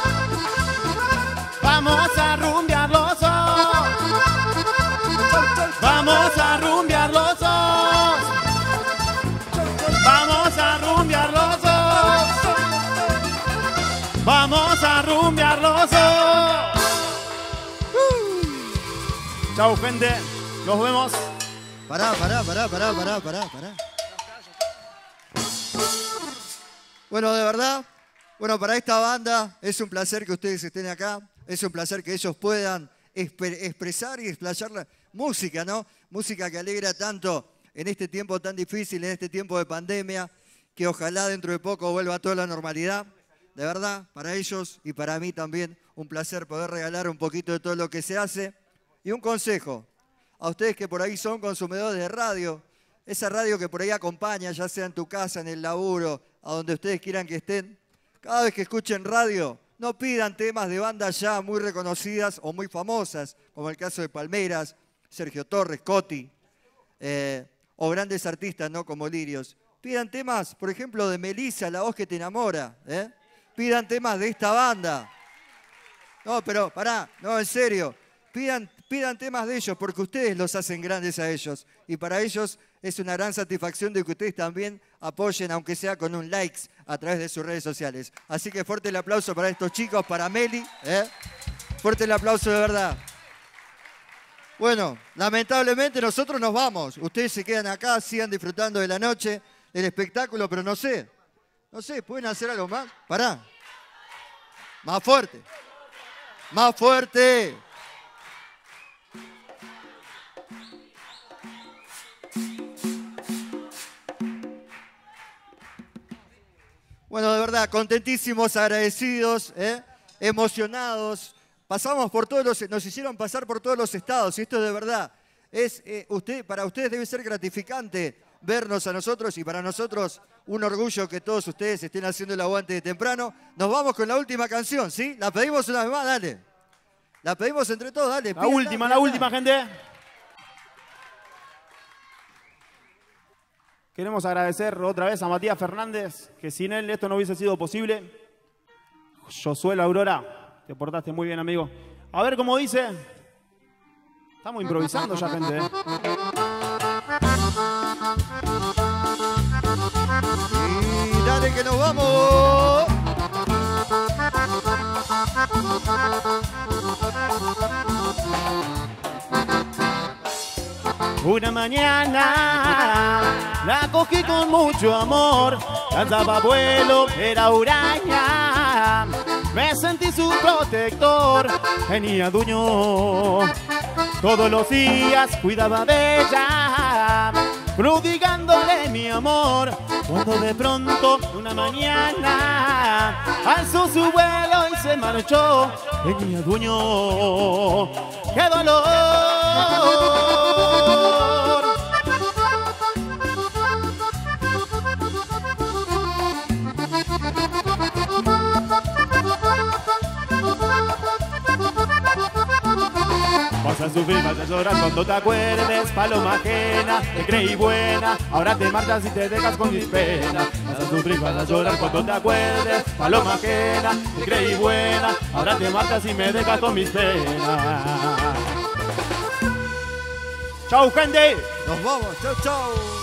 Vamos a rumbear los dos. Vamos a rumbear los dos. Vamos a rumbear los dos. Vamos a rumbear los dos. Chau, gente. Nos vemos. Pará. Bueno, de verdad, para esta banda es un placer que ustedes estén acá. Es un placer que ellos puedan expresar y explayar la música, ¿no? Música que alegra tanto en este tiempo tan difícil, en este tiempo de pandemia, que ojalá dentro de poco vuelva a toda la normalidad. De verdad, para ellos y para mí también, un placer poder regalar un poquito de todo lo que se hace. Y un consejo, a ustedes que por ahí son consumidores de radio, esa radio que por ahí acompaña, ya sea en tu casa, en el laburo, a donde ustedes quieran que estén, cada vez que escuchen radio, no pidan temas de bandas ya muy reconocidas o muy famosas, como el caso de Palmeras, Sergio Torres, Coti, o grandes artistas, ¿no? Como Lirios. Pidan temas, por ejemplo, de Melissa, La Voz que te enamora. Pidan temas de esta banda. No, pero pará, no, en serio. Pidan temas de ellos porque ustedes los hacen grandes a ellos. Y para ellos es una gran satisfacción de que ustedes también apoyen, aunque sea con un likes, a través de sus redes sociales. Así que fuerte el aplauso para estos chicos, para Meli. Fuerte el aplauso de verdad. Bueno, lamentablemente nosotros nos vamos. Ustedes se quedan acá, sigan disfrutando de la noche, del espectáculo, pero no sé, ¿pueden hacer algo más? Pará. Más fuerte. Más fuerte. Bueno, de verdad, contentísimos, agradecidos, emocionados. Pasamos por nos hicieron pasar por todos los estados y esto de verdad para ustedes debe ser gratificante vernos a nosotros y para nosotros un orgullo que todos ustedes estén haciendo el aguante de temprano. Nos vamos con la última canción, ¿sí? La pedimos una vez más, dale. La pedimos entre todos, dale. La última, gente. Queremos agradecer otra vez a Matías Fernández, que sin él esto no hubiese sido posible. Josué Aurora, te portaste muy bien, amigo. A ver cómo dice. Estamos improvisando ya, gente. Y dale que nos vamos. Una mañana la cogí con mucho amor, lanzaba vuelo, era huraña, me sentí su protector, tenía dueño, todos los días cuidaba de ella, prodigándole mi amor, cuando de pronto una mañana alzó su vuelo y se marchó, tenía dueño, qué dolor. Vas a sufrir, vas a llorar cuando te acuerdes, paloma ajena, te creí buena, ahora te marchas y te dejas con mis penas. Vas a sufrir, vas a llorar cuando te acuerdes, paloma ajena, te creí buena, ahora te marchas y me dejas con mis penas. Chau, gente. Nos vamos, chau, chau.